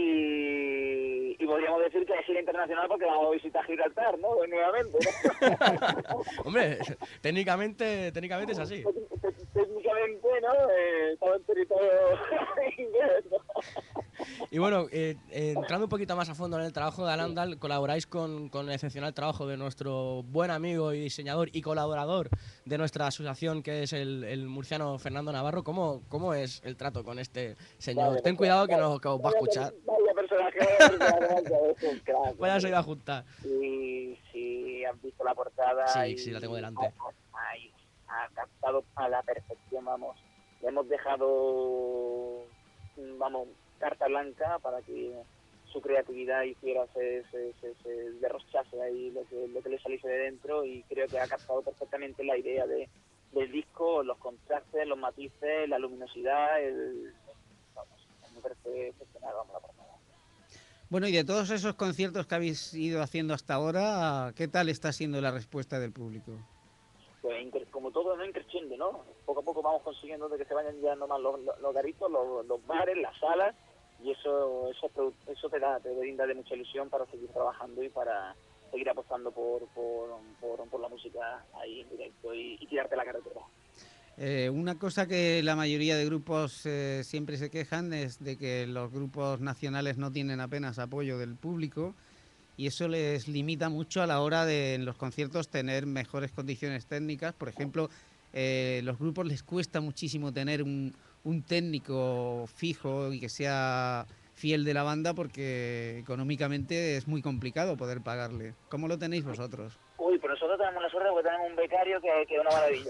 G: y podríamos decir que es gira internacional porque vamos a visitar Gibraltar, ¿no? Nuevamente, ¿no?
C: Hombre, técnicamente es así.
G: Técnicamente, ¿no? Estaba en territorio inglés, ¿no?
C: Y bueno, entrando un poquito más a fondo en el trabajo de Alandal, colaboráis con el excepcional trabajo de nuestro buen amigo y diseñador y colaborador de nuestra asociación, que es el murciano Fernando Navarro. ¿Cómo es el trato con este señor?
G: Vale,
C: Ten cuidado que os va a escuchar.
G: Vaya personaje, es un crack.
C: Vaya se iba a juntar.
G: Sí, has visto la portada.
C: Sí, la tengo delante.
G: Ha captado a la perfección, vamos. Le hemos dejado, carta blanca para que su creatividad hiciera, se derrochase ahí lo que le saliese de dentro y creo que ha captado perfectamente la idea del disco, los contrastes, los matices, la luminosidad, me parece excepcional, la portada.
B: Bueno, y de todos esos conciertos que habéis ido haciendo hasta ahora, ¿qué tal está siendo la respuesta del público?
G: Pues como todo, no increciendo, ¿no? Poco a poco vamos consiguiendo de que se vayan llenando más los garitos, los bares, las salas, y eso te brinda de mucha ilusión para seguir trabajando y para seguir apostando por la música ahí en directo y tirarte la carretera.
B: Una cosa que la mayoría de grupos siempre se quejan es de que los grupos nacionales no tienen apenas apoyo del público y eso les limita mucho a la hora de en los conciertos tener mejores condiciones técnicas. Por ejemplo, los grupos les cuesta muchísimo tener un técnico fijo y que sea fiel de la banda porque económicamente es muy complicado poder pagarle. ¿Cómo lo tenéis vosotros?
G: Uy, pero nosotros tenemos la suerte porque tenemos un becario que es una maravilla.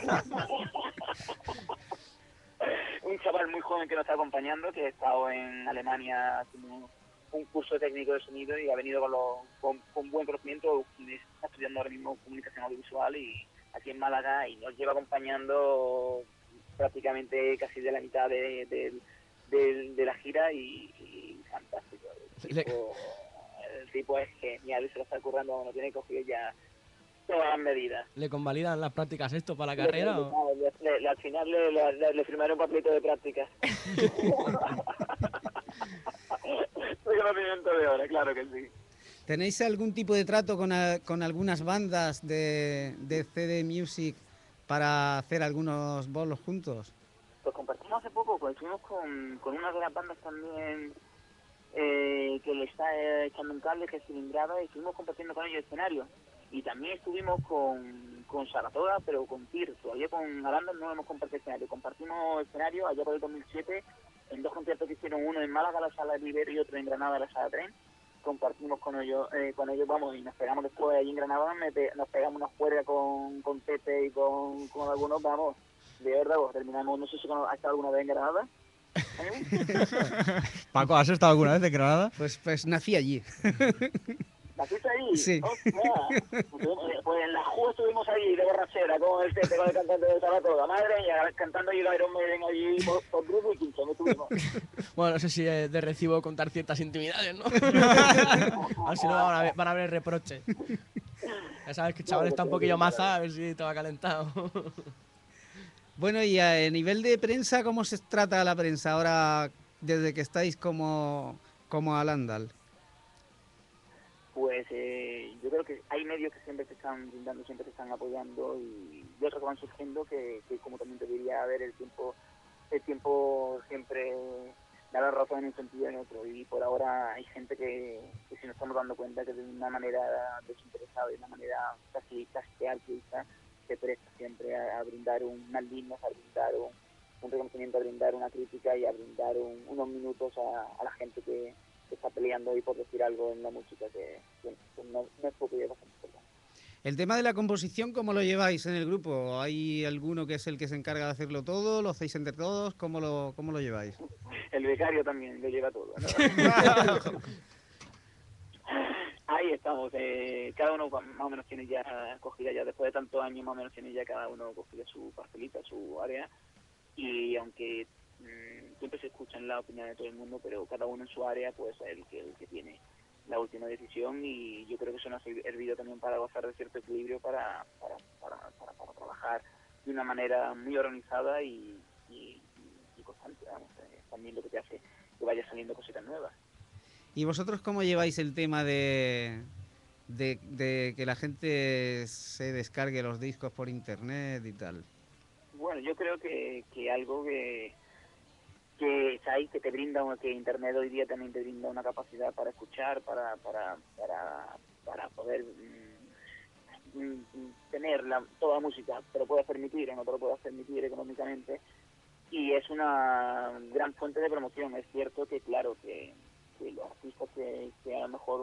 G: Un chaval muy joven que nos está acompañando, que ha estado en Alemania haciendo un curso técnico de sonido y ha venido con buen conocimiento, está estudiando ahora mismo comunicación audiovisual y aquí en Málaga y nos lleva acompañando prácticamente casi de la mitad de la gira y fantástico. El tipo es genial y se lo está currando, no tiene cogido ya todas las medidas.
C: ¿Le convalidan las prácticas esto para la carrera?
G: Al final le firmaré un papelito de prácticas. Reconocimiento de hora, claro que sí.
B: ¿Tenéis algún tipo de trato con algunas bandas de CD Music para hacer algunos bolos juntos?
G: Pues compartimos hace poco, pues estuvimos con una de las bandas también que le está echando un cable, que es Cilindrada, y estuvimos compartiendo con ellos escenario. Y también estuvimos con Saratoga, pero con TIR. Todavía con Aranda no hemos compartido escenario. Compartimos escenario allá por el 2007 en dos conciertos que hicieron, uno en Málaga, la Sala Rivero, y otro en Granada, la Sala Tren. Compartimos con ellos, vamos, y nos pegamos después allí en Granada, nos pegamos una juerga con Tete y con algunos, vamos, de verdad, pues terminamos, no sé si has estado alguna vez en Granada.
D: Paco, ¿has estado alguna vez en Granada?
B: Pues nací allí.
G: ¿La fuiste ahí?
B: Sí.
G: ¡Hostia! Pues en la Ju estuvimos ahí de borrachera con el Tete, con el cantante de Saratoga. Madre mía, cantando ahí el Iron Maiden allí por Bruce Dickinson estuvimos.
C: Bueno, no sé si es de recibo contar ciertas intimidades, ¿no? A ver si no van a ver reproches. Ya sabes que el chaval está un poquillo maza, a ver si te va calentado.
B: Bueno, y a nivel de prensa, ¿cómo se trata la prensa ahora desde que estáis como Alandal?
G: Pues yo creo que hay medios que siempre se están brindando, siempre se están apoyando y otros que van surgiendo que como también debería haber el tiempo siempre da la razón en un sentido y en otro, y por ahora hay gente que si nos estamos dando cuenta que de una manera desinteresada, de una manera casi altruista, se presta siempre a brindar unas líneas, a brindar un reconocimiento, a brindar una crítica y a brindar unos minutos a la gente que está peleando ahí por decir algo en la música que no es poco y es bastante importante.
B: El tema de la composición, ¿cómo lo lleváis en el grupo? ¿Hay alguno que es el que se encarga de hacerlo todo? ¿Lo hacéis entre todos? ¿Cómo lo lleváis?
G: El becario también lo lleva todo, ¿no? Ahí estamos, cada uno más o menos tiene ya cogida, ya después de tantos años más o menos tiene ya cada uno cogida su parcelita, su área, y aunque siempre se escuchan las opiniones de todo el mundo, pero cada uno en su área pues es el que tiene la última decisión, y yo creo que eso nos ha servido también para gozar de cierto equilibrio, para trabajar de una manera muy organizada y constante, vamos, también lo que te hace que vaya saliendo cositas nuevas.
B: ¿Y vosotros cómo lleváis el tema de que la gente se descargue los discos por internet y tal?
G: Bueno, yo creo que algo que está ahí, que te brinda, que internet hoy día también te brinda una capacidad para escuchar, para poder tener toda la música, te lo puedes permitir o no te lo puedes permitir económicamente, y es una gran fuente de promoción. Es cierto que claro que los artistas que a lo mejor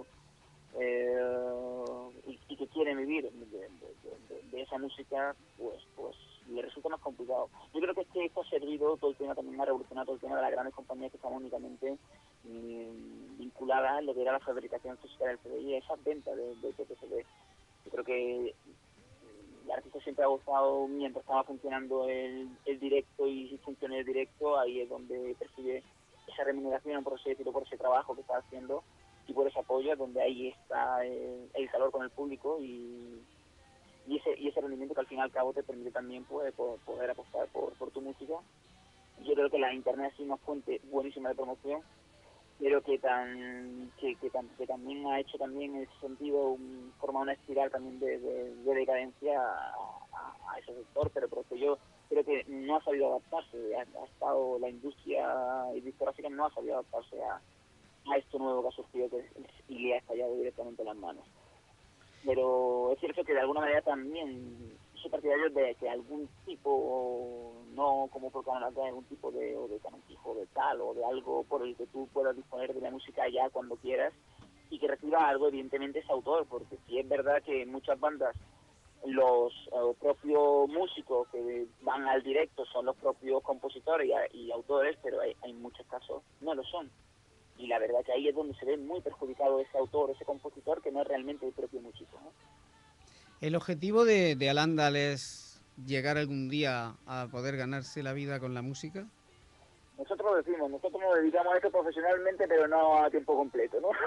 G: y que quieren vivir de esa música, pues le resulta más complicado. Yo creo que esto ha servido, todo el tema también ha revolucionado todo el tema de las grandes compañías que están únicamente vinculadas a lo que era la fabricación física del CD y esas ventas de CD. Yo creo que el artista siempre ha gozado mientras estaba funcionando el directo, y si funciona el directo, ahí es donde percibe esa remuneración, por así decirlo, por ese trabajo que está haciendo y por ese apoyo, donde ahí está el calor con el público y ese rendimiento que al fin y al cabo te permite también poder apostar por tu música. Yo creo que la internet ha sido una fuente buenísima de promoción, pero que también ha hecho también en ese sentido formar una espiral también de decadencia a ese sector, pero porque yo creo que no ha sabido adaptarse, ha estado la industria discográfica no ha sabido adaptarse a esto nuevo que ha surgido y le ha estallado directamente en las manos. Pero es cierto que de alguna manera también soy partidario de que algún tipo, no como por canal, algún tipo de canonjijo de tal o de algo por el que tú puedas disponer de la música ya cuando quieras y que reciba algo, evidentemente es autor, porque si es verdad que en muchas bandas los propios músicos que van al directo son los propios compositores y autores, pero hay muchos casos no lo son. Y la verdad que ahí es donde se ve muy perjudicado ese autor, ese compositor, que no es realmente el propio músico, ¿no?
B: ¿El objetivo de Alandal es llegar algún día a poder ganarse la vida con la música?
G: Nosotros lo decimos, nosotros nos dedicamos a esto profesionalmente, pero no a tiempo completo, ¿no?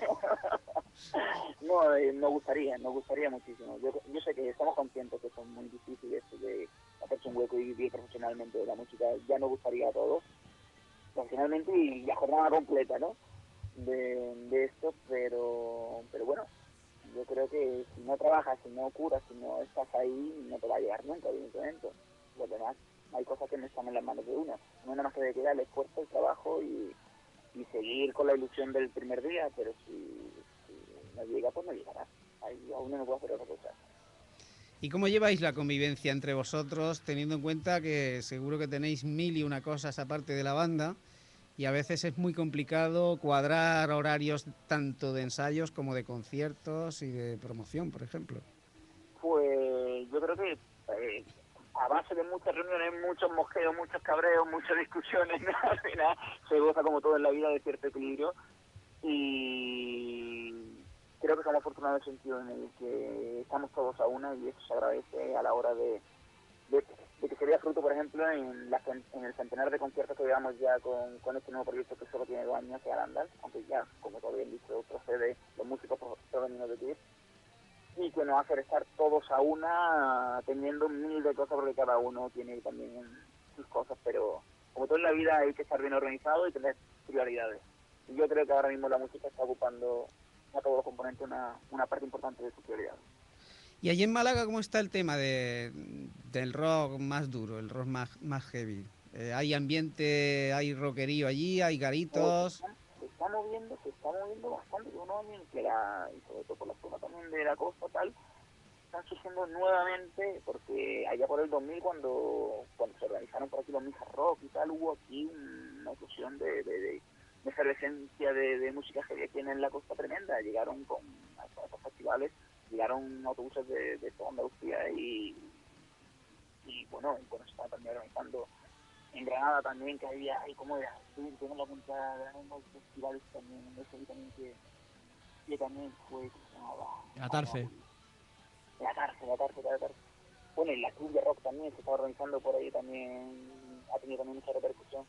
G: Nos gustaría muchísimo. Yo sé que estamos conscientes que son muy difíciles de hacerse un hueco y vivir profesionalmente de la música. Ya nos gustaría a todos, profesionalmente y la jornada completa, ¿no? De esto, pero bueno, yo creo que si no trabajas, si no curas, si no estás ahí, no te va a llegar nunca, evidentemente. Lo demás, hay cosas que no están en las manos de uno. Uno nada más que debe quedar el esfuerzo, el trabajo y seguir con la ilusión del primer día, pero si no llega, pues no llegará. Ahí a uno no puede hacer otra cosa.
B: ¿Y cómo lleváis la convivencia entre vosotros, teniendo en cuenta que seguro que tenéis mil y una cosas aparte de la banda y a veces es muy complicado cuadrar horarios tanto de ensayos como de conciertos y de promoción, por ejemplo?
G: Pues yo creo que a base de muchas reuniones, muchos mosqueos, muchos cabreos, muchas discusiones, ¿no? Al final se goza como todo en la vida de cierto equilibrio y creo que somos afortunados en el sentido en el que estamos todos a una y eso se agradece a la hora de que se vea fruto, por ejemplo, en el centenar de conciertos que llevamos ya con este nuevo proyecto que solo tiene 2 años, que es Arandal, aunque ya, como todavía han dicho, procede los músicos provenidos de TIR, y que nos hace estar todos a una, teniendo mil de cosas, porque cada uno tiene también sus cosas, pero como todo en la vida hay que estar bien organizado y tener prioridades. Y yo creo que ahora mismo la música está ocupando a todos los componentes una parte importante de sus prioridades.
B: Y allí en Málaga, ¿cómo está el tema del rock más duro, el rock más heavy? ¿Hay ambiente, hay rockerío allí, hay garitos?
G: Se está moviendo bastante, unos años en que y sobre todo por la zona también de la costa tal, están surgiendo nuevamente, porque allá por el 2000 cuando se organizaron por aquí los Mijas Rock y tal, hubo aquí una explosión de efervescencia de música heavy aquí en la costa tremenda. Llegaron a estos festivales, llegaron autobuses de toda Andalucía y bueno, se está también organizando en Granada también, que hay como tengo la punta de los festivales también, eso también que también fue
C: La Tarfe.
G: La Tarfe. Bueno, y la Club de Rock también se está organizando por ahí, también ha tenido también mucha repercusión.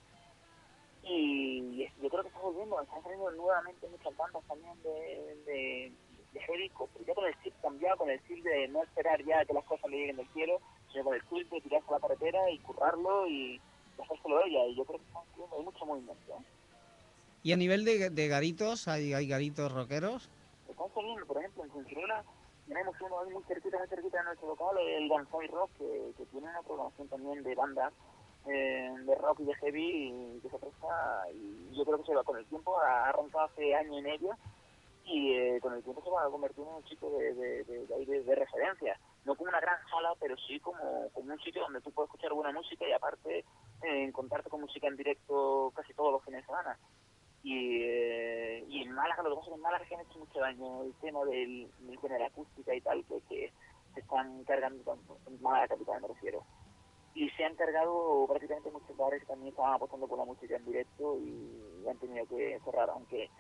G: Y yo creo que están saliendo nuevamente muchas bandas también de heavy, ya con el chip cambiado, con el chip de no esperar ya que las cosas le lleguen del cielo, sino con el chip de tirarse a la carretera y currarlo y hacérselo ella. Y yo creo que hay mucho movimiento.
B: ¿Y a nivel de garitos, hay garitos rockeros?
G: Están saliendo, por ejemplo, en Fuengirola tenemos uno ahí muy cerquita de nuestro local, el Gansai Rock, que tiene una programación también de bandas de rock y de heavy y que se presta, y yo creo que se va con el tiempo, ha arrancado hace año y medio y con el tiempo se va a convertir en un sitio de referencia, no como una gran sala, pero sí como un sitio donde tú puedes escuchar buena música y aparte encontrarte con música en directo casi todos los fines de semana. Y en Málaga, lo que pasa es que en Málaga se han hecho mucho daño el tema de la acústica y tal, que se están cargando, en Málaga capital me refiero, y se han cargado prácticamente muchos bares que también estaban apostando por la música en directo y han tenido que cerrar, aunque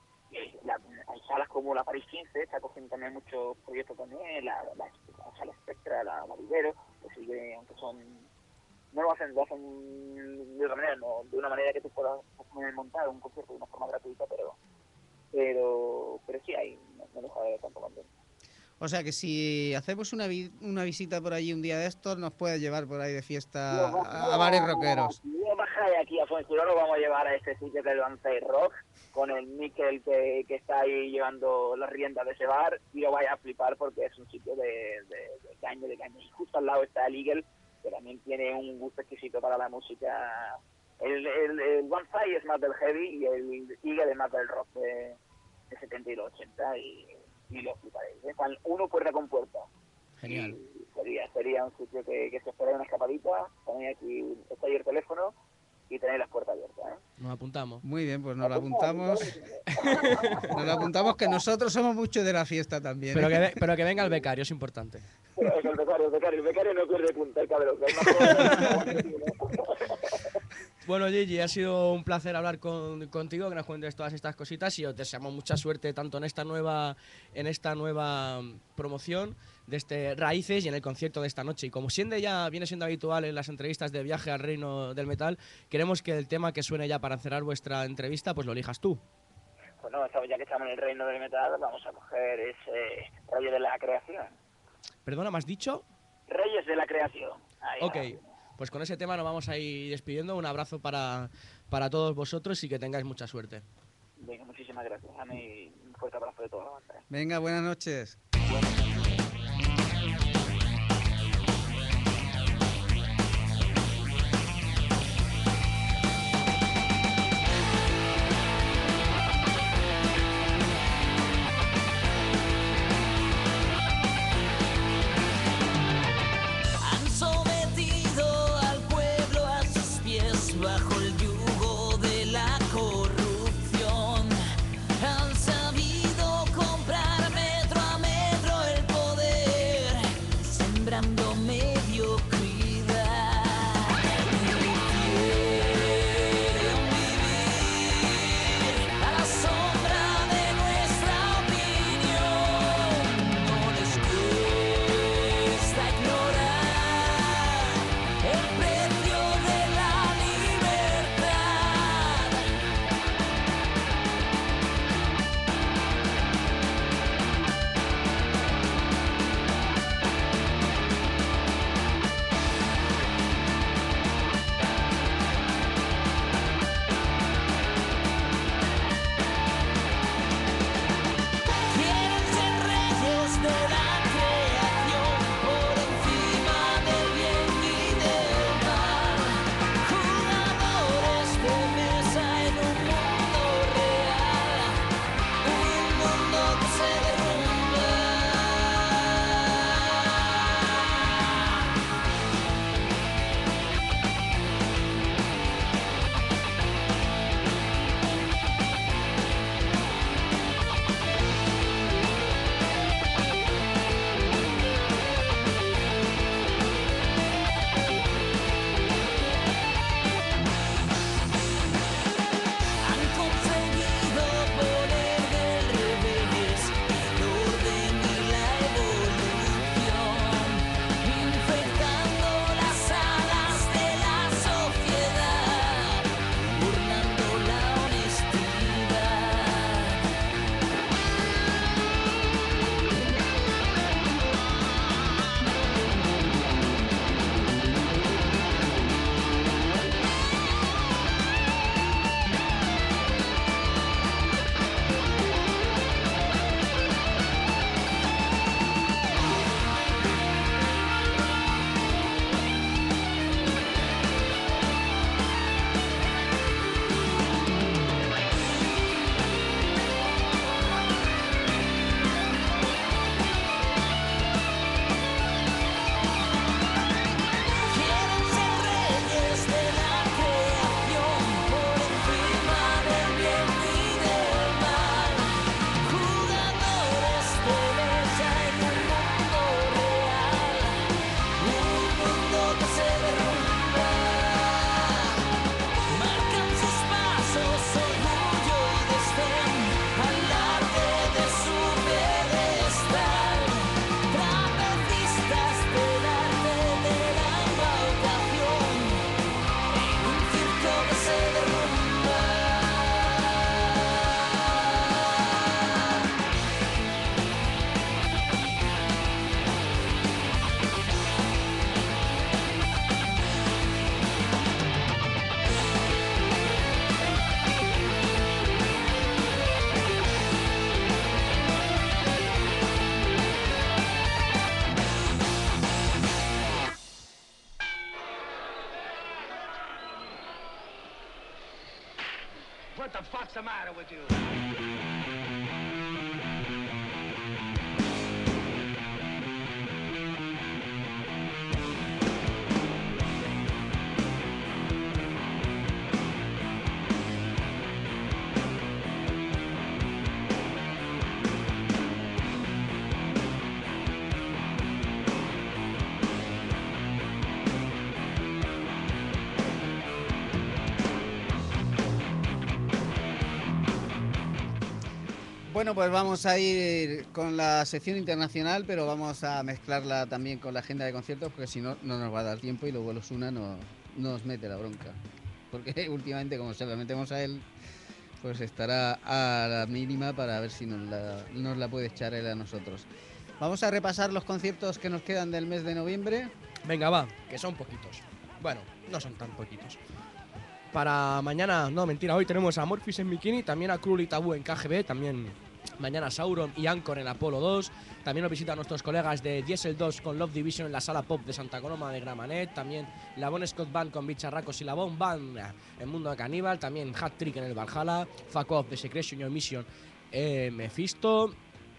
G: hay salas como la París 15, se acogen también muchos proyectos también, la sala Spectra, la Vivero, que sigue, aunque lo hacen de otra manera, no, de una manera que tú puedas montar un concierto de una forma gratuita, pero sí hay, no deja de haber tanto contenido.
B: O sea que si hacemos una visita por allí un día de estos, nos puede llevar por ahí de fiesta a bares rockeros.
G: Si yo bajáis aquí a Fuengirola, vamos a llevar a este sitio que es el Gansai Rock, con el Miquel que está ahí llevando las riendas de ese bar, y lo vais a flipar porque es un sitio de caña. Y justo al lado está el Eagle, que también tiene un gusto exquisito para la música. El Gansai es más del heavy y el Eagle es más del rock de 70 y los 80 y lo fliparéis. Uno puerta con puerta.
C: Genial.
G: Sería un sitio que se espera una escapadita. Tenéis aquí, está ahí el teléfono y tenéis las puertas abiertas.
C: Nos apuntamos.
B: Muy bien, pues nos lo apuntamos. Nos lo apuntamos, que nosotros somos mucho de la fiesta también.
C: Pero que venga el becario, es importante.
G: Pero es el becario no pierde punta, el cabrón. Que es
C: Bueno, Gigi, ha sido un placer hablar contigo, que nos cuentes todas estas cositas y os deseamos mucha suerte tanto en esta nueva promoción de este Raíces y en el concierto de esta noche. Y como viene siendo habitual en las entrevistas de Viaje al Reino del Metal, queremos que el tema que suene ya para cerrar vuestra entrevista, pues lo elijas tú.
G: Pues no, ya que estamos en el Reino del Metal, vamos a coger ese Reyes de la Creación.
C: ¿Perdona, me has dicho?
G: Reyes de la Creación. Ahí
C: Ok.
G: va.
C: Pues con ese tema nos vamos a ir despidiendo. Un abrazo para todos vosotros y que tengáis mucha suerte.
G: Venga, muchísimas gracias. A mí un fuerte abrazo de toda la banda.
B: Venga, buenas noches.
F: Bajo el yugo de la corrupción han sabido comprar metro a metro. fuck's the matter with you?
B: Bueno, pues vamos a ir con la sección internacional, pero vamos a mezclarla también con la agenda de conciertos, porque si no, no nos va a dar tiempo y luego los una nos mete la bronca. Porque últimamente, como se la metemos a él, pues estará a la mínima para ver si nos la puede echar él a nosotros. Vamos a repasar los conciertos que nos quedan del mes de noviembre.
C: Venga, va, que son poquitos. Bueno, no son tan poquitos. Para mañana, no, mentira, hoy tenemos a Morphis en Bikini, también a Cruel y Tabú en KGB, también mañana Sauron y Anchor en Apolo 2. También nos visitan nuestros colegas de Diesel 2 con Love Division en la Sala Pop de Santa Coloma de Gramanet. También la Bon Scott Band con Bicharracos y la Bon Band en Mundo de Caníbal. También Hat Trick en el Valhalla. Fuck Off, The Secretion Your Mission, Mephisto.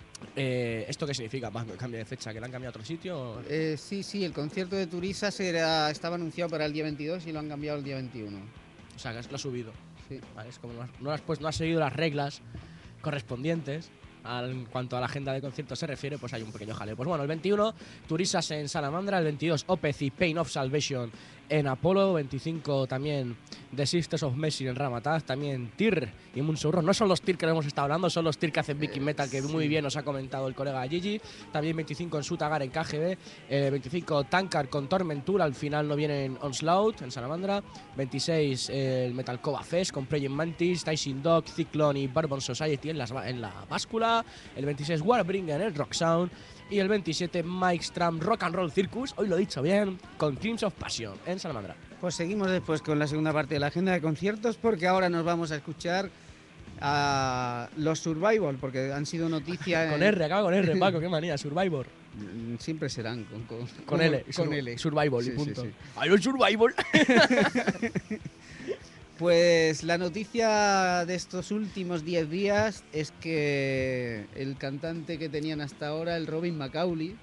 C: ¿Esto qué significa? ¿Va, cambia de fecha? ¿Que le han cambiado a otro sitio?
B: Sí, el concierto de Turisa estaba anunciado para el día 22 y lo han cambiado al día 21.
C: O sea, que lo ha subido.
B: Sí.
C: Vale, es como no has seguido las reglas correspondientes en cuanto a la agenda de conciertos se refiere, pues hay un pequeño jaleo. Pues bueno, el 21, Turisas en Salamandra, el 22, Opeth y Pain of Salvation en Apolo, 25 también The Sisters of Mercy en Ramataz, también Tyr y Munsurro. No son los Tyr que hemos estado hablando, son los Tyr que hacen Viking Metal, que muy bien nos ha comentado el colega Gigi. También 25 en Sutagar en KGB, 25 Tankard con Tormentura, al final no vienen Onslaught en Salamandra, 26 el Metal Cova Fest con Praying Mantis, Tyson Dog, Cyclone y Bourbon Society en la báscula, el 26 Warbringer en el Rock Sound, y el 27 Mike Stram Rock and Roll Circus, hoy lo he dicho bien, con Crimes of Passion en Salamandra.
B: Pues seguimos después con la segunda parte de la agenda de conciertos, porque ahora nos vamos a escuchar a los Survival, porque han sido noticia...
C: Con R, acaba con R, Paco, qué manía, Survivor.
B: Siempre serán
C: con L.
B: Con L.
C: Survival,
B: Sí,
C: y punto.
B: sí, sí.
C: ¡Ay, los Survival!
B: Pues la noticia de estos últimos 10 días es que el cantante que tenían hasta ahora, el Robin McAuley,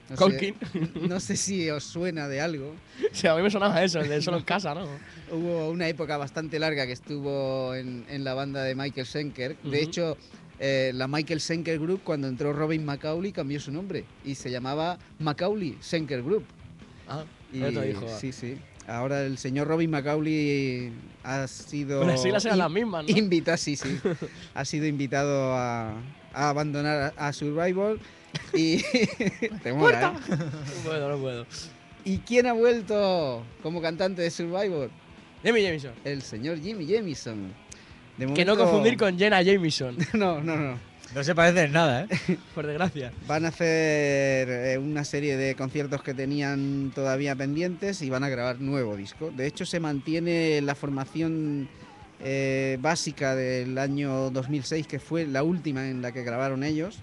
B: no sé si os suena de algo.
C: Sí, a mí me sonaba eso, el de Solo en Casa, ¿no?
B: Hubo una época bastante larga que estuvo en la banda de Michael Schenker. De hecho, la Michael Schenker Group, cuando entró Robin McAuley, cambió su nombre y se llamaba McAuley Schenker Group.
C: Ah,
B: y
C: ya te dijo.
B: Sí. Ahora el señor Robin McAuley ha sido...
C: Pero las siglas eran las mismas, ¿no?
B: Sí. Ha sido invitado a abandonar a Survival y... Te mola, ¿eh?
C: No puedo.
B: ¿Y quién ha vuelto como cantante de Survivor?
C: Jimmy Jamison.
B: El señor Jimmy Jamison. De momento...
C: Que no confundir con Jenna Jameson.
B: No.
D: No se parece en nada, ¿eh?
C: Por desgracia.
B: Van a hacer una serie de conciertos que tenían todavía pendientes y van a grabar nuevo disco. De hecho, se mantiene la formación básica del año 2006, que fue la última en la que grabaron ellos,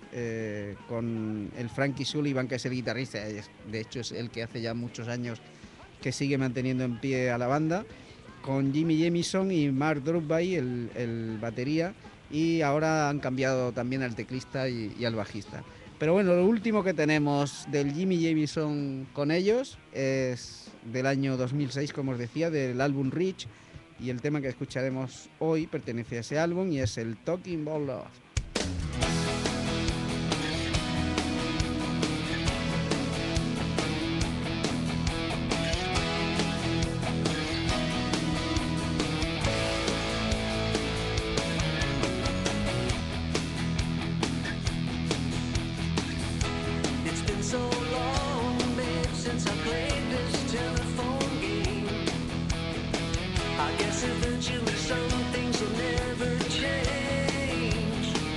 B: con el Frankie Sullivan, que es el guitarrista. De hecho, es el que hace ya muchos años que sigue manteniendo en pie a la banda, con Jimmy Jamison y Mark Drugbay, el batería. Y ahora han cambiado también al teclista y al bajista. Pero bueno, lo último que tenemos del Jimmy Jamison con ellos es del año 2006, como os decía, del álbum Reach. Y el tema que escucharemos hoy pertenece a ese álbum y es el Talking About Love.
F: Eventually some things will never change.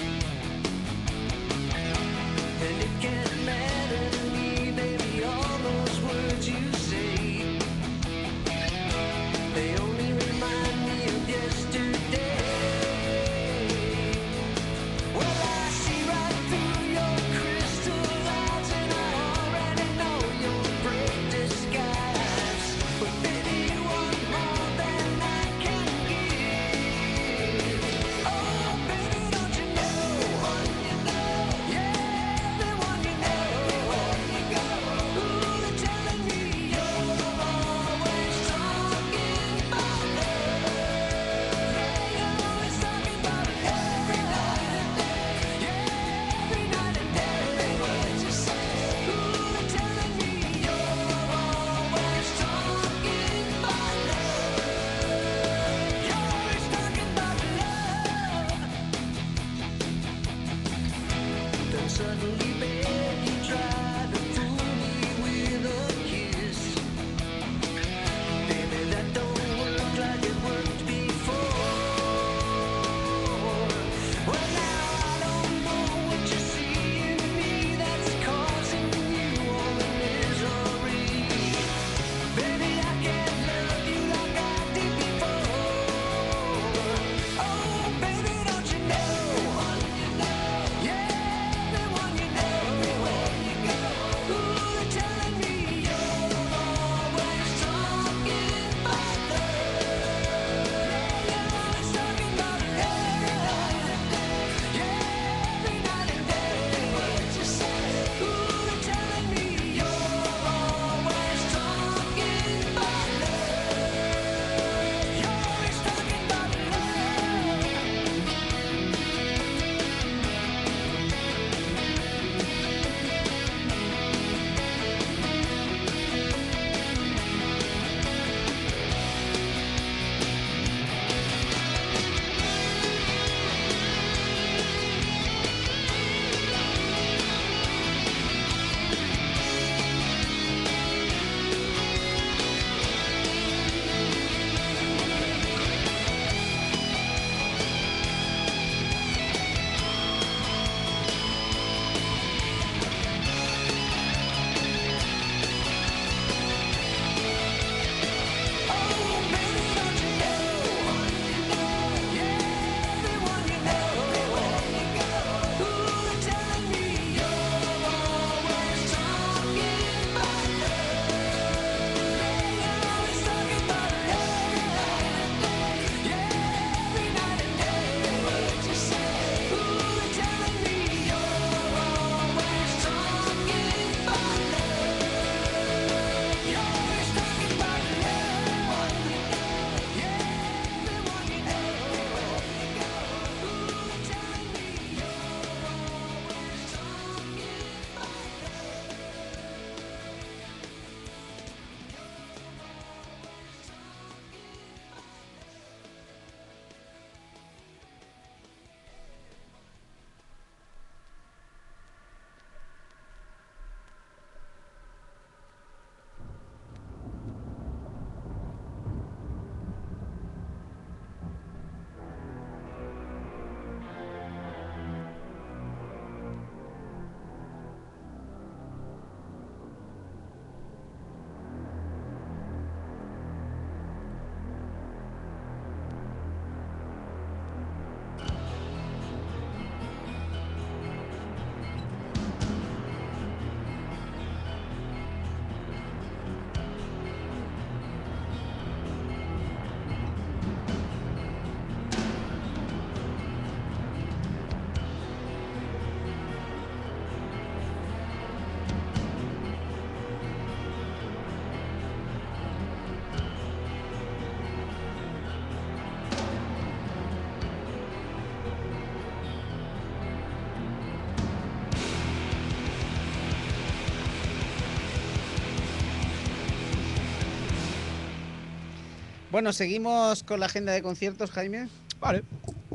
B: Bueno, seguimos con la agenda de conciertos, Jaime.
C: Vale.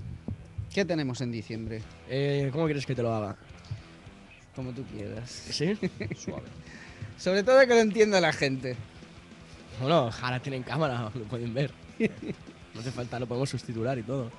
B: ¿Qué tenemos en diciembre?
C: ¿Cómo quieres que te lo haga?
B: Como tú quieras.
C: ¿Sí? Suave.
B: Sobre todo que lo entienda la gente.
C: Bueno, ahora tienen cámara, lo pueden ver. No hace falta, lo podemos subtitular y todo.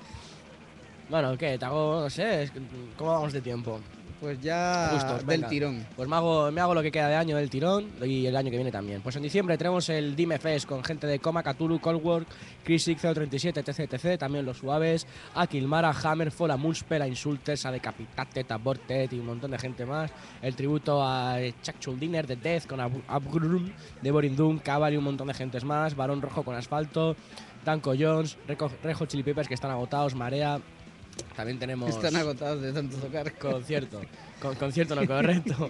C: Bueno, ¿qué? Te hago, no sé, ¿cómo vamos de tiempo?
B: Pues ya
C: Justos,
B: del
C: venga.
B: tirón.
C: Pues me hago lo que queda de año del tirón y el año que viene también. Pues en diciembre tenemos el Dime Fest con gente de Coma, Cthulhu, Coldwork, Crisix, 037, etc. También Los Suaves, Aquilmara, Hammer, Fola, Mulspera, Insulters, A Decapitate, Tabortet y un montón de gente más. El tributo a Chuck Dinner, The Death con Abgrum, Devouring Doom, Cavalry y un montón de gentes más. Barón Rojo con Asfalto, Danko Jones, Red Hot Chili Peppers que están agotados, Marea. También tenemos...
B: Están agotados de tanto tocar.
C: Concierto. Concierto no, correcto.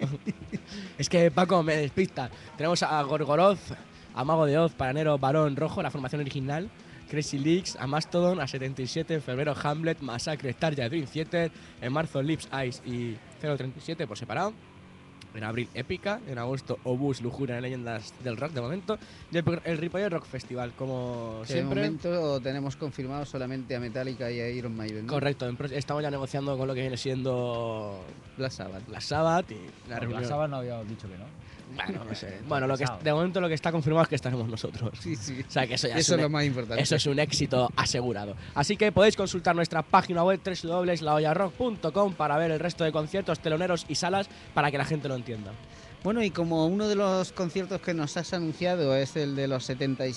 C: Es que Paco me despista. Tenemos a Gorgoroth, a Mago de Oz, Paranero, Barón Rojo, la formación original, Crazy Leaks, a Mastodon, a 77, en febrero Hamlet, Massacre, Starja, Dream Theater, en marzo Lips, Ice y 037 por separado. En abril Épica, en agosto Obús, Lujuria, Leyendas del Rock de momento. Y el Ripollet Rock Festival, como
B: Que
C: siempre.
B: De momento tenemos confirmado solamente a Metallica y a Iron Maiden, ¿no?
C: Correcto, estamos ya negociando con lo que viene siendo
B: Black Sabbath.
C: la Sabbath y la
D: La
C: reunión.
D: sábado no habíamos dicho que no.
C: Bueno, no sé. Bueno, de momento lo que está confirmado es que estaremos nosotros.
B: Sí, sí.
C: O sea, que eso ya
B: Eso es lo más importante.
C: Eso es un éxito asegurado. Así que podéis consultar nuestra página web www.laollarrock.com para ver el resto de conciertos, teloneros y salas para que la gente lo entienda.
B: Bueno, y como uno de los conciertos que nos has anunciado es el de los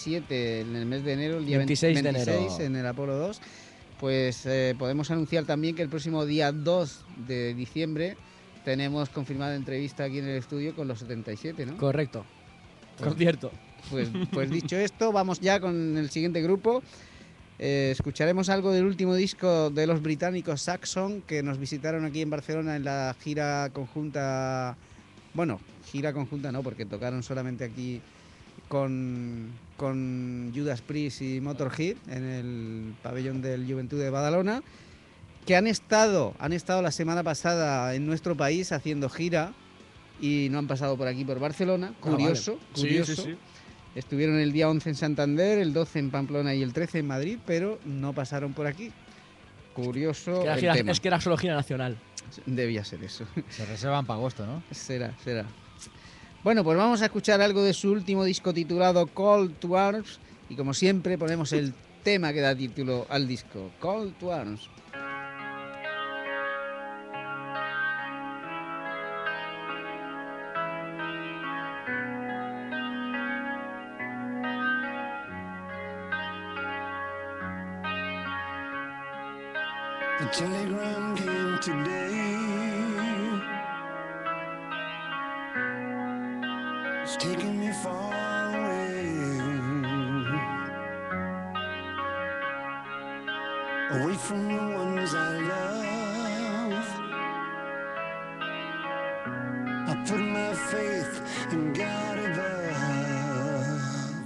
B: 77 en el mes de enero, el día
C: 26 de
B: 26
C: enero.
B: en el Apolo 2, pues podemos anunciar también que el próximo día 2 de diciembre tenemos confirmada entrevista aquí en el estudio con los 77, ¿no?
C: Correcto. Concierto.
B: Pues dicho esto, vamos ya con el siguiente grupo. Escucharemos algo del último disco de los británicos Saxon, que nos visitaron aquí en Barcelona en la gira conjunta. Bueno, gira conjunta no, porque tocaron solamente aquí con Judas Priest y Motorhead en el pabellón del Juventud de Badalona, que han estado la semana pasada en nuestro país haciendo gira y no han pasado por aquí por Barcelona. Curioso,
C: vale.
B: curioso.
C: Sí.
B: Estuvieron el día 11 en Santander, el 12 en Pamplona y el 13 en Madrid, pero no pasaron por aquí. Curioso el tema.
C: Es que era solo gira nacional.
B: Debía ser eso.
D: Se reservan para agosto, ¿no?
B: Será. Bueno, pues vamos a escuchar algo de su último disco titulado Call to Arms y como siempre ponemos el tema que da título al disco, Call to Arms.
E: The telegram came today. It's taking me far away from the ones I love. I put my faith in God above.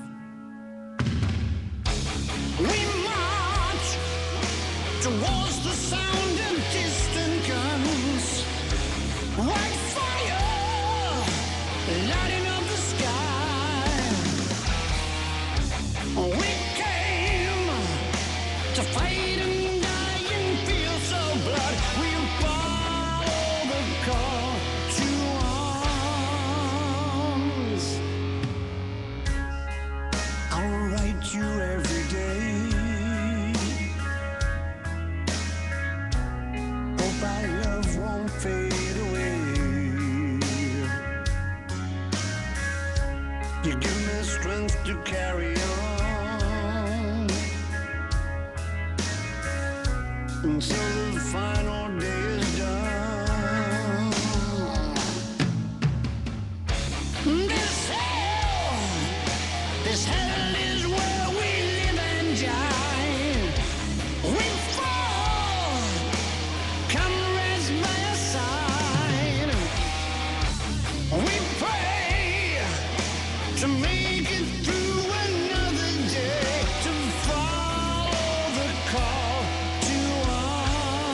E: We march towards the sound of distant guns. White fire lighting up the sky. We came to fight and die and feel so blood. We follow the call to arms. I'll write you every day. Hope our love won't fade away. You give me strength to carry on until the final day is done. This hell is where we live and die. We fall, comrades by our side. We pray to make it through another day, to follow the call to arms.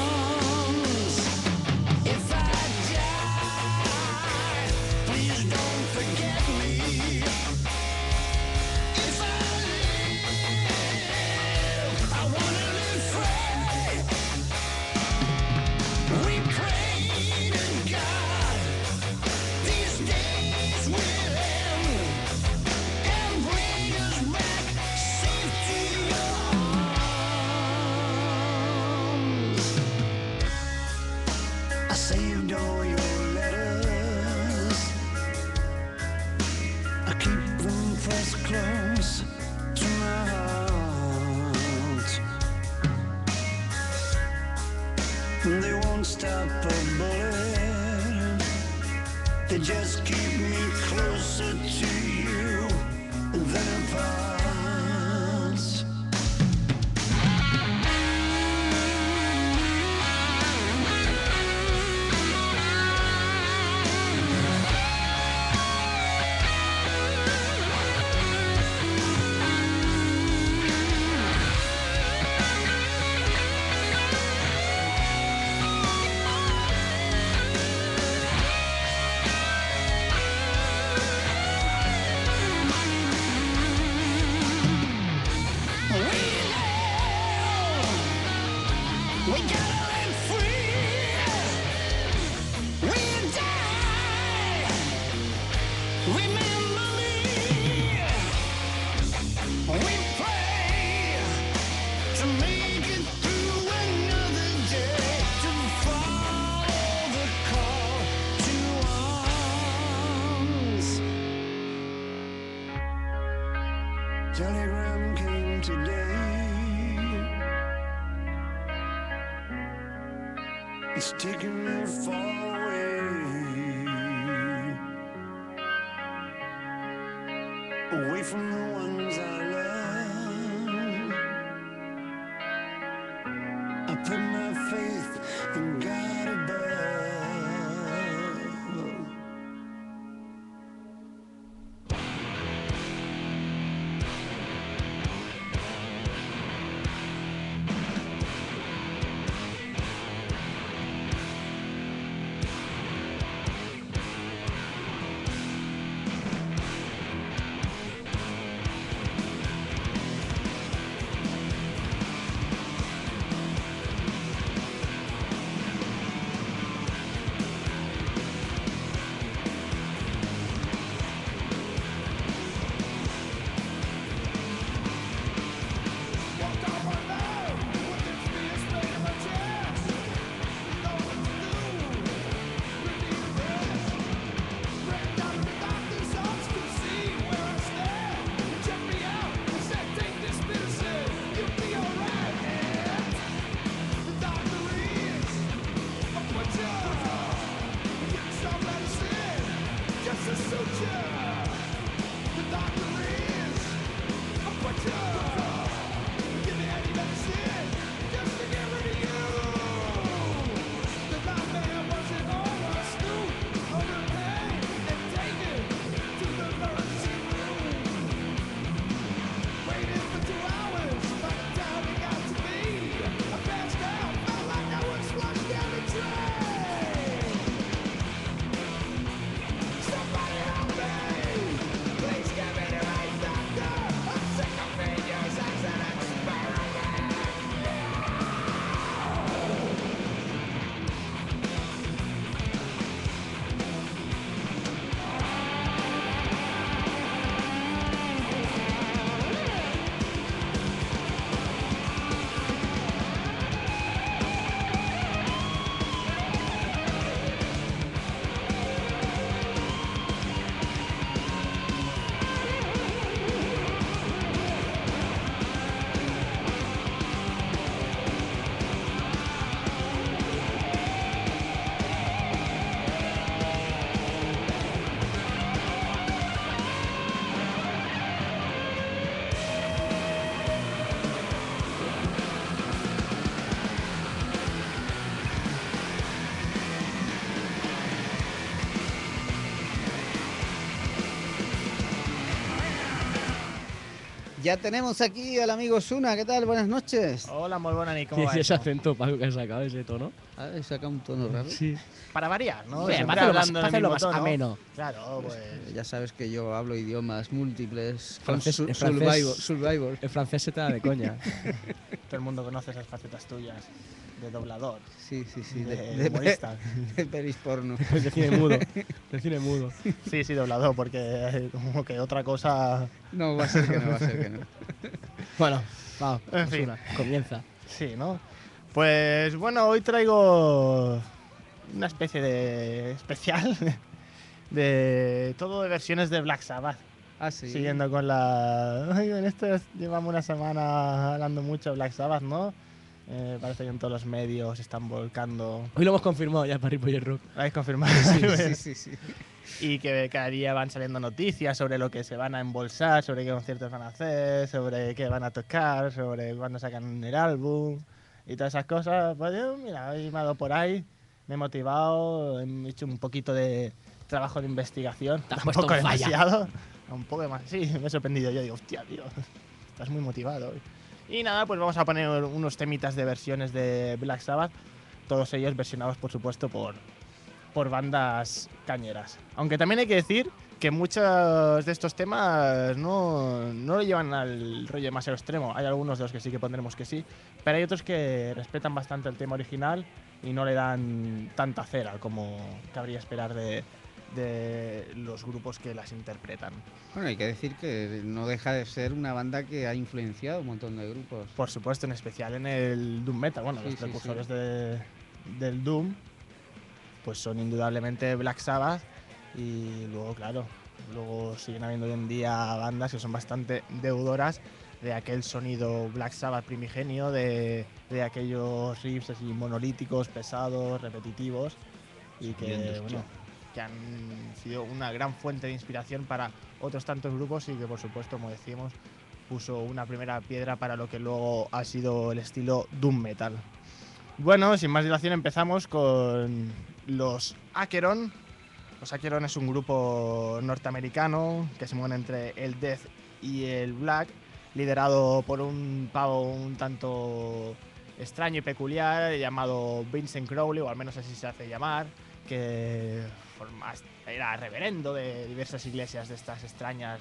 E: They just keep me closer to you than apart. We gotta live free. We die. Remember me. We pray to make it through another day, to follow the call to arms. Telegram came today. It's taking me far away, away from the ones I love. I put my faith in God above.
B: Ya tenemos aquí al amigo Suna. ¿Qué tal? Buenas noches.
H: Hola, muy buena, Nick. ¿Cómo
C: ¿Qué
H: va
C: es ese
H: eso?
C: acento, Paco, que has sacado ese tono?
B: Ah, saca un tono raro.
C: Sí.
H: Para variar, ¿no?
C: Bien,
H: Siempre
C: para hacerlo
H: hablando en el
C: hacerlo
H: mismo
C: más
H: tono.
C: ameno.
H: Claro, pues...
B: Ya sabes que yo hablo idiomas múltiples.
C: Francés-
B: con
C: en francés-
B: Survivor.
C: El francés se te da de coña.
H: Todo el mundo conoce esas facetas tuyas de doblador,
B: Sí, sí, sí.
H: de humorista.
B: De pelis porno.
C: De cine mudo. De cine mudo.
H: Sí, sí, doblador, porque como que otra cosa...
B: No, va a ser que no, va a ser que no.
C: Bueno, va,
H: En fin.
C: Osuna, comienza.
H: Sí, ¿no? Pues bueno, hoy traigo una especie de especial de todo de versiones de Black Sabbath.
B: Ah, sí.
H: Siguiendo con la... Ay, en esto llevamos una semana hablando mucho de Black Sabbath, ¿no? Parece que en todos los medios están volcando...
C: Hoy lo hemos confirmado ya para Ripollet Rock.
H: ¿Lo habéis confirmado?
B: Sí, sí, sí, sí.
H: y que cada día van saliendo noticias sobre lo que se van a embolsar, sobre qué conciertos van a hacer, sobre qué van a tocar, sobre cuándo sacan el álbum y todas esas cosas. Pues yo, mira, hoy me he dado por ahí, me he motivado, he hecho un poquito de trabajo de investigación,
C: Te has puesto
H: tampoco
C: en falla.
H: demasiado, un poco más, sí, me he sorprendido, yo digo, hostia, tío, estás muy motivado hoy. Y nada, pues vamos a poner unos temitas de versiones de Black Sabbath, todos ellos versionados, por supuesto, por bandas cañeras. Aunque también hay que decir que muchos de estos temas no lo llevan al rollo demasiado extremo. Hay algunos de los que sí que pondremos que sí, pero hay otros que respetan bastante el tema original y no le dan tanta cera como cabría esperar de los grupos que las interpretan.
B: Bueno, hay que decir que no deja de ser una banda que ha influenciado un montón de grupos.
H: Por supuesto, en especial en el Doom Metal. Bueno,
B: Sí,
H: los
B: sí,
H: precursores
B: sí.
H: del Doom pues son indudablemente Black Sabbath y luego, claro, luego siguen habiendo hoy en día bandas que son bastante deudoras de aquel sonido Black Sabbath primigenio, de aquellos riffs así monolíticos, pesados, repetitivos y que, bueno, que han sido una gran fuente de inspiración para otros tantos grupos y que, por supuesto, como decíamos, puso una primera piedra para lo que luego ha sido el estilo Doom Metal. Bueno, sin más dilación empezamos con los Acheron. Los Acheron es un grupo norteamericano que se mueve entre el death y el black, liderado por un pavo un tanto extraño y peculiar llamado Vincent Crowley, o al menos así se hace llamar, que era reverendo de diversas iglesias de estas extrañas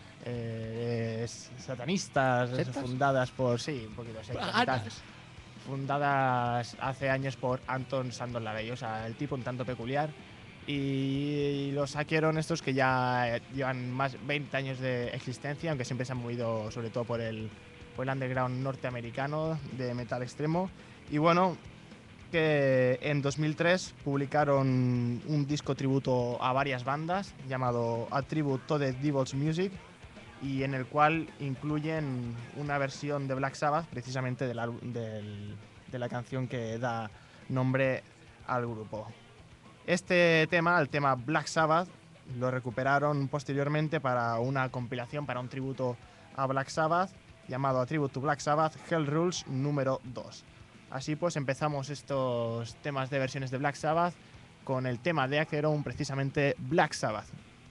H: satanistas,
B: ¿Sectas?
H: fundadas por, sí, un poquito sectas y tal,
C: Paganas.
H: fundadas hace años por Anton Sandor Lavey, o sea, el tipo un tanto peculiar. Y los Acheron estos que ya llevan más 20 años de existencia, aunque siempre se han movido sobre todo por el underground norteamericano de metal extremo. Y bueno, que en 2003 publicaron un disco tributo a varias bandas llamado A Tribute to the Devil's Music, y en el cual incluyen una versión de Black Sabbath, precisamente de la canción que da nombre al grupo. Este tema, el tema Black Sabbath, lo recuperaron posteriormente para una compilación, para un tributo a Black Sabbath, llamado A Tribute to Black Sabbath, Hell Rules número 2. Así pues empezamos estos temas de versiones de Black Sabbath con el tema de Acheron, precisamente Black Sabbath.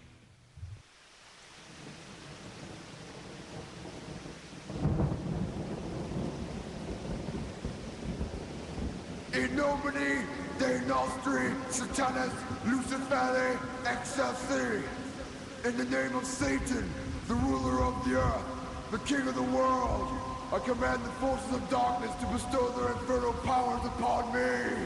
I: In nomine Dei Nostri, Satanas, Luciferi, Excelsi. In the name of Satan, the ruler of the earth, the king of the world, I command the forces of darkness to bestow their infernal powers upon me.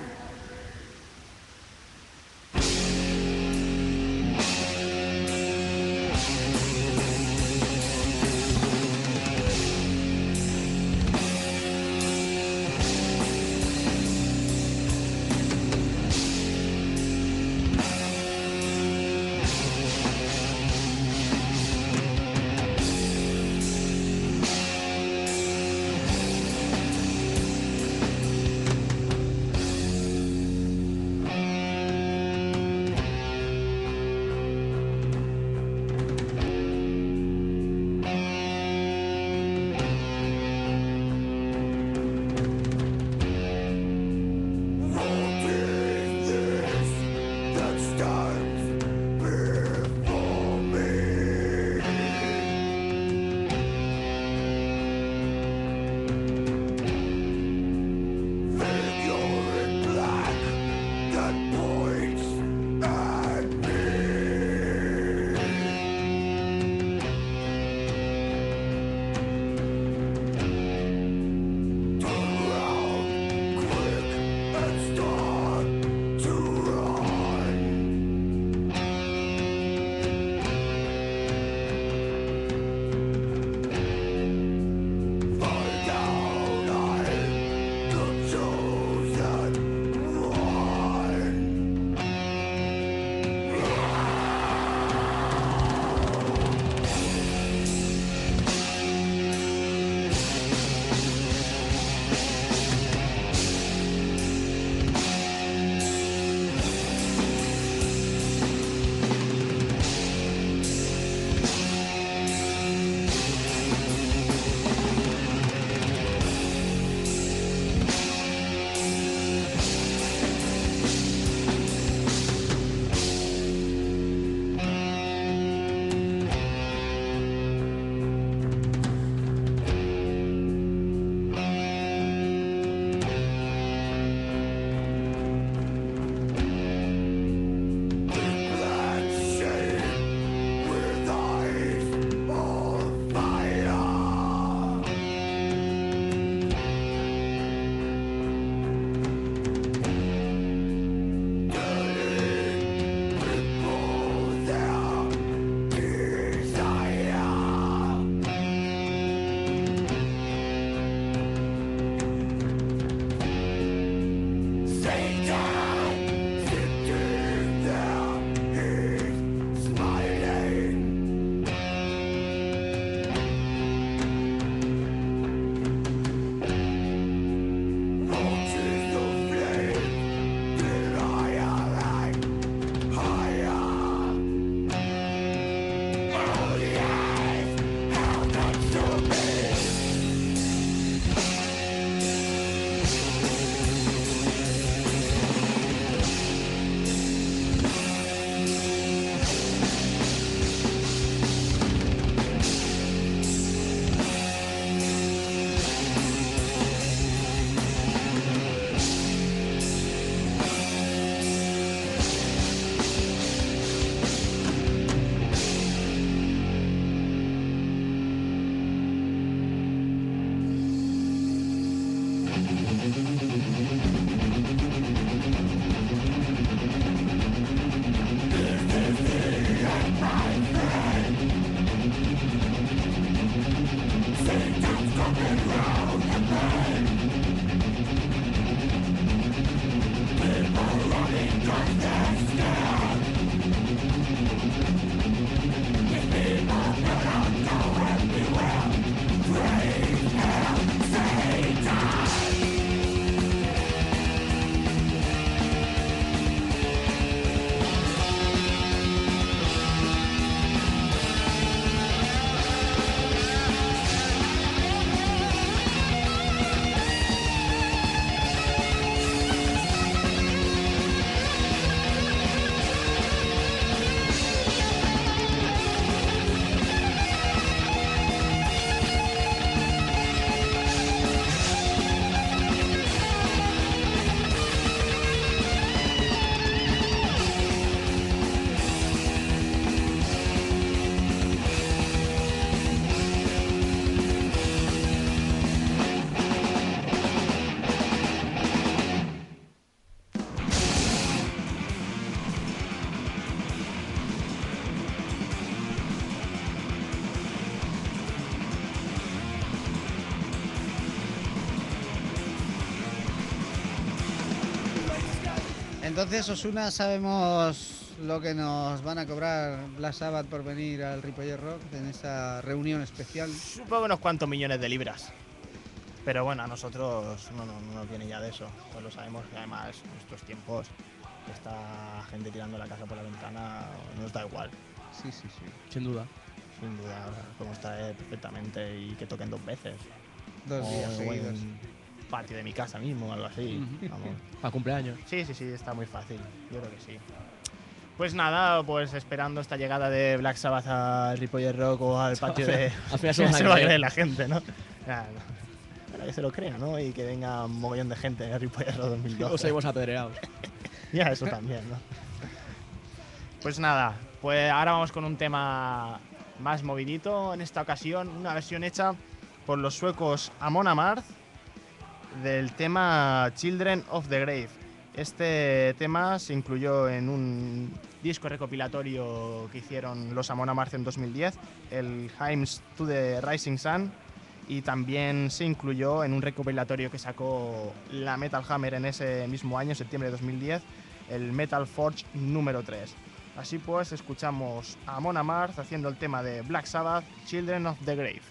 B: Entonces, Osuna, sabemos lo que nos van a cobrar Black Sabbath por venir al Ripollet Rock en esa reunión especial.
H: Supongo unos cuantos millones de libras. Pero bueno, a nosotros no nos viene ya de eso. Todos lo sabemos que además en estos tiempos esta gente tirando la casa por la ventana nos da igual.
B: Sí, sí, sí.
C: Sin duda.
H: Sin duda, podemos traer perfectamente y que toquen 2 veces.
B: 2 días
H: O
B: seguidos.
H: en un patio de mi casa mismo o algo así. Vamos.
C: Para cumpleaños.
H: Sí, está muy fácil. Yo creo que sí. Pues nada, pues esperando esta llegada de Black Sabbath al Ripollet Rock o al patio de...
C: Al final
H: se va a creer la gente, ¿no? Ya, para que se lo crea, ¿no? Y que venga un mogollón de gente al Ripollet Rock 2012.
C: O salimos apedreados.
H: Ya, eso también, ¿no? Pues nada, pues ahora vamos con un tema más movidito. En esta ocasión, una versión hecha por los suecos Amon Amarth del tema Children of the Grave. Este tema se incluyó en un disco recopilatorio que hicieron los Amon Amarth en 2010, el Hymns to the Rising Sun, y también se incluyó en un recopilatorio que sacó la Metal Hammer en ese mismo año, septiembre de 2010, el Metal Forge número 3. Así pues, escuchamos a Amon Amarth haciendo el tema de Black Sabbath, Children of the Grave.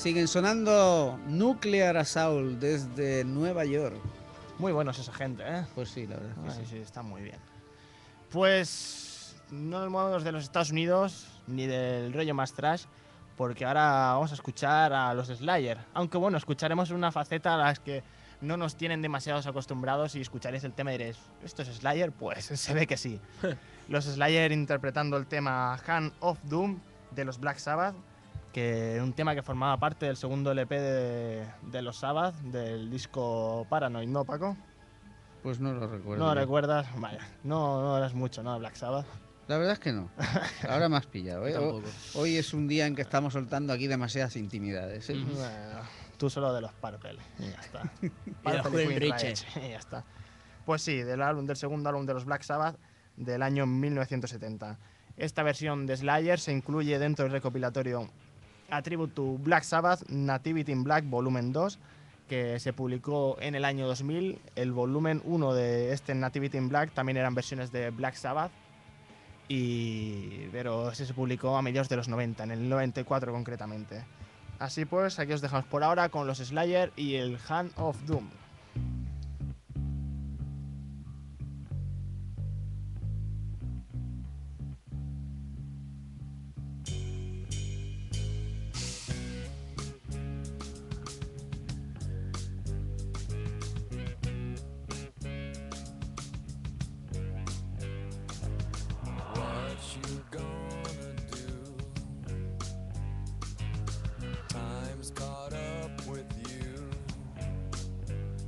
B: Siguen sonando Nuclear Assault desde Nueva York.
H: Muy buenos esa gente, ¿eh?
B: Pues sí, la verdad es que
H: Ay,
B: sí.
H: sí, está muy bien. Pues no nos movemos de los Estados Unidos ni del rollo más trash, porque ahora vamos a escuchar a los Slayer. Aunque bueno, escucharemos una faceta a las que no nos tienen demasiados acostumbrados y escucharéis el tema y diréis, ¿esto es Slayer? Pues se ve que sí. Los Slayer interpretando el tema Hand of Doom de los Black Sabbath, que un tema que formaba parte del segundo LP de los Sabbath, del disco Paranoid, ¿no, Paco?
B: Pues no lo recuerdo.
H: No
B: yo.
H: recuerdas, vaya, no eres mucho, ¿no? Black Sabbath.
B: La verdad es que no. Ahora me has pillado. ¿eh?
C: Yo tampoco.
B: Hoy es un día en que estamos soltando aquí demasiadas intimidades. ¿eh?
H: Bueno, tú solo de los Purple y ya está.
C: los
H: Purple y
C: Queen
H: Queen
C: Riches.
H: Riches, y ya está. Pues sí, del segundo álbum de los Black Sabbath del año 1970. Esta versión de Slayer se incluye dentro del recopilatorio A Tribute to Black Sabbath Nativity in Black Volumen 2, que se publicó en el año 2000. El volumen 1 de este Nativity in Black también eran versiones de Black Sabbath, pero ese se publicó a mediados de los 90, en el 94 concretamente. Así pues, aquí os dejamos por ahora con los Slayer y el Hand of Doom.
E: What you gonna do? Time's caught up with you.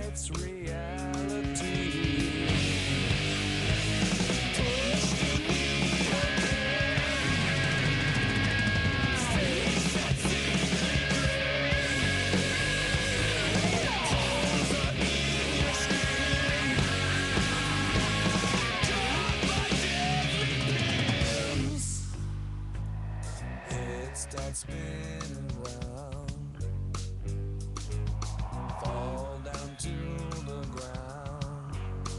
E: its reality. Start spinning round, fall down to the ground,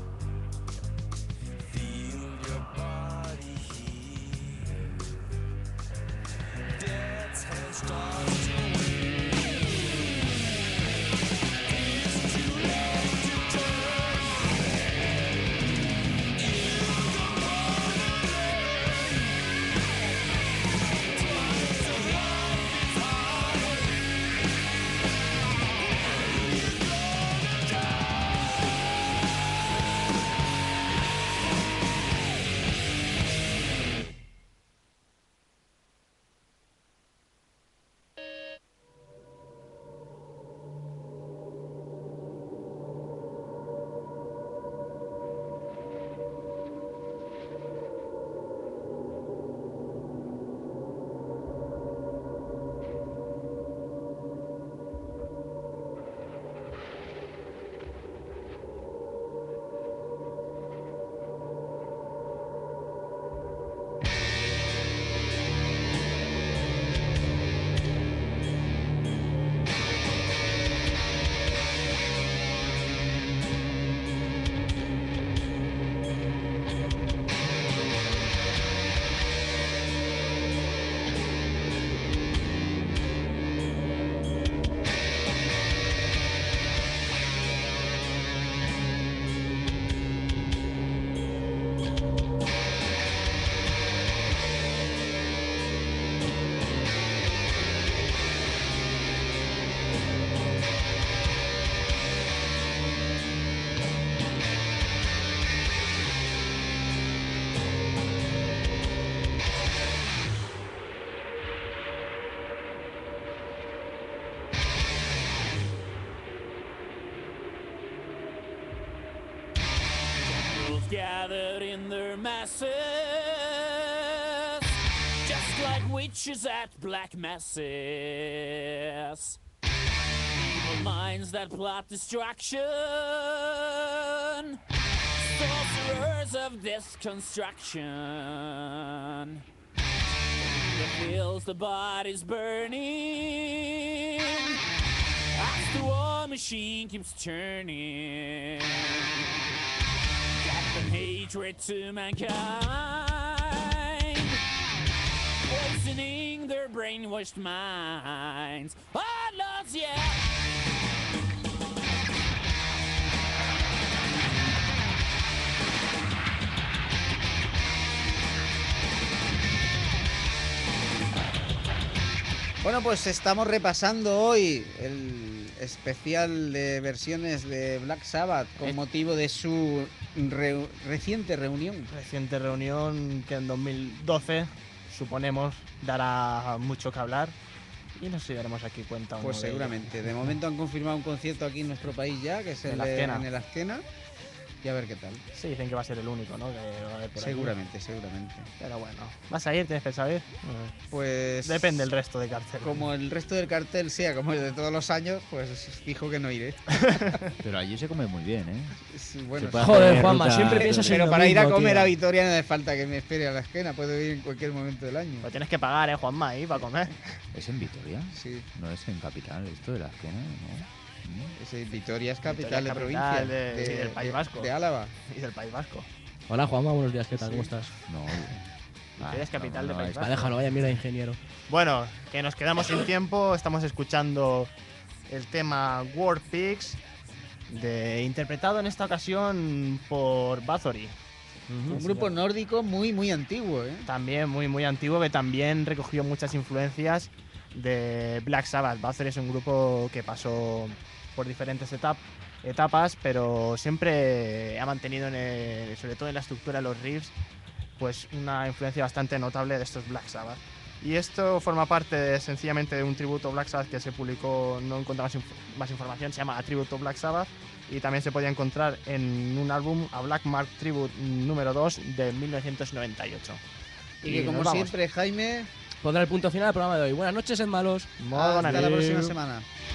E: feel your body heave, death's head starts to wave, it's too late to turn, you don't wanna learn. Gathered in their masses, just like witches at black masses. Evil minds that plot destruction, sorcerers of deconstruction. The fields, the bodies burning, as the war machine keeps turning. From hatred to mankind, poisoning their brainwashed minds. Oh, Lords, yeah!
B: Bueno, pues estamos repasando hoy el especial de versiones de Black Sabbath con motivo de su reciente reunión.
H: Reciente reunión que en 2012, suponemos, dará mucho que hablar y nos iremos aquí cuenta.
B: Pues seguramente. De momento han confirmado un concierto aquí en nuestro país ya, que es en el Azkena. Y a ver qué tal.
H: Sí, dicen que va a ser el único, ¿no? Que va a haber por
B: seguramente.
H: Pero bueno, ¿vas a ir? ¿Tienes pensado ir?
B: Pues
H: depende del resto de cartel.
B: Como el resto del cartel sea como el de todos los años, pues fijo que no iré.
D: Pero allí se come muy bien, ¿eh?
B: Sí, bueno,
C: joder, Juanma, siempre piensas en
B: pero
C: lo
B: para ir a
C: mismo,
B: comer
C: tío.
B: a Vitoria no hace falta que me espere a la esquina, puedo ir en cualquier momento del año.
H: Lo tienes que pagar, Juanma, ahí para comer.
D: ¿Es en Vitoria?
B: Sí.
D: No es en Capital, esto de la esquina, ¿no?
B: Vitoria es capital
H: Vitoria
B: de
H: es
B: provincia.
H: capital del País Vasco.
B: De Álava.
H: Y del País Vasco.
C: Hola, Juanma, buenos días, ¿qué tal? ¿Cómo estás?
D: No.
H: Vitoria es capital del País Vasco.
C: Déjalo, vaya mierda, ingeniero.
H: Bueno, que nos quedamos sin tiempo, estamos escuchando el tema War Pigs, interpretado en esta ocasión por Bathory.
B: Un grupo nórdico muy, muy antiguo, ¿eh?
H: También muy, muy antiguo, que también recogió muchas influencias de Black Sabbath. Bathory es un grupo que pasó por diferentes etapas, pero siempre ha mantenido, sobre todo en la estructura de los riffs, pues una influencia bastante notable de estos Black Sabbath. Y esto forma parte sencillamente de un tributo a Black Sabbath que se publicó, no encontré más información, se llama A Tribute to Black Sabbath, y también se podía encontrar en un álbum, A Black Mark Tribute número 2 de 1998.
B: Y que como
H: nos vamos.
B: siempre, Jaime,
C: Pondrá el punto final al programa de hoy. Buenas noches, en malos.
H: Molt bona
B: hasta la
H: nit.
B: próxima semana.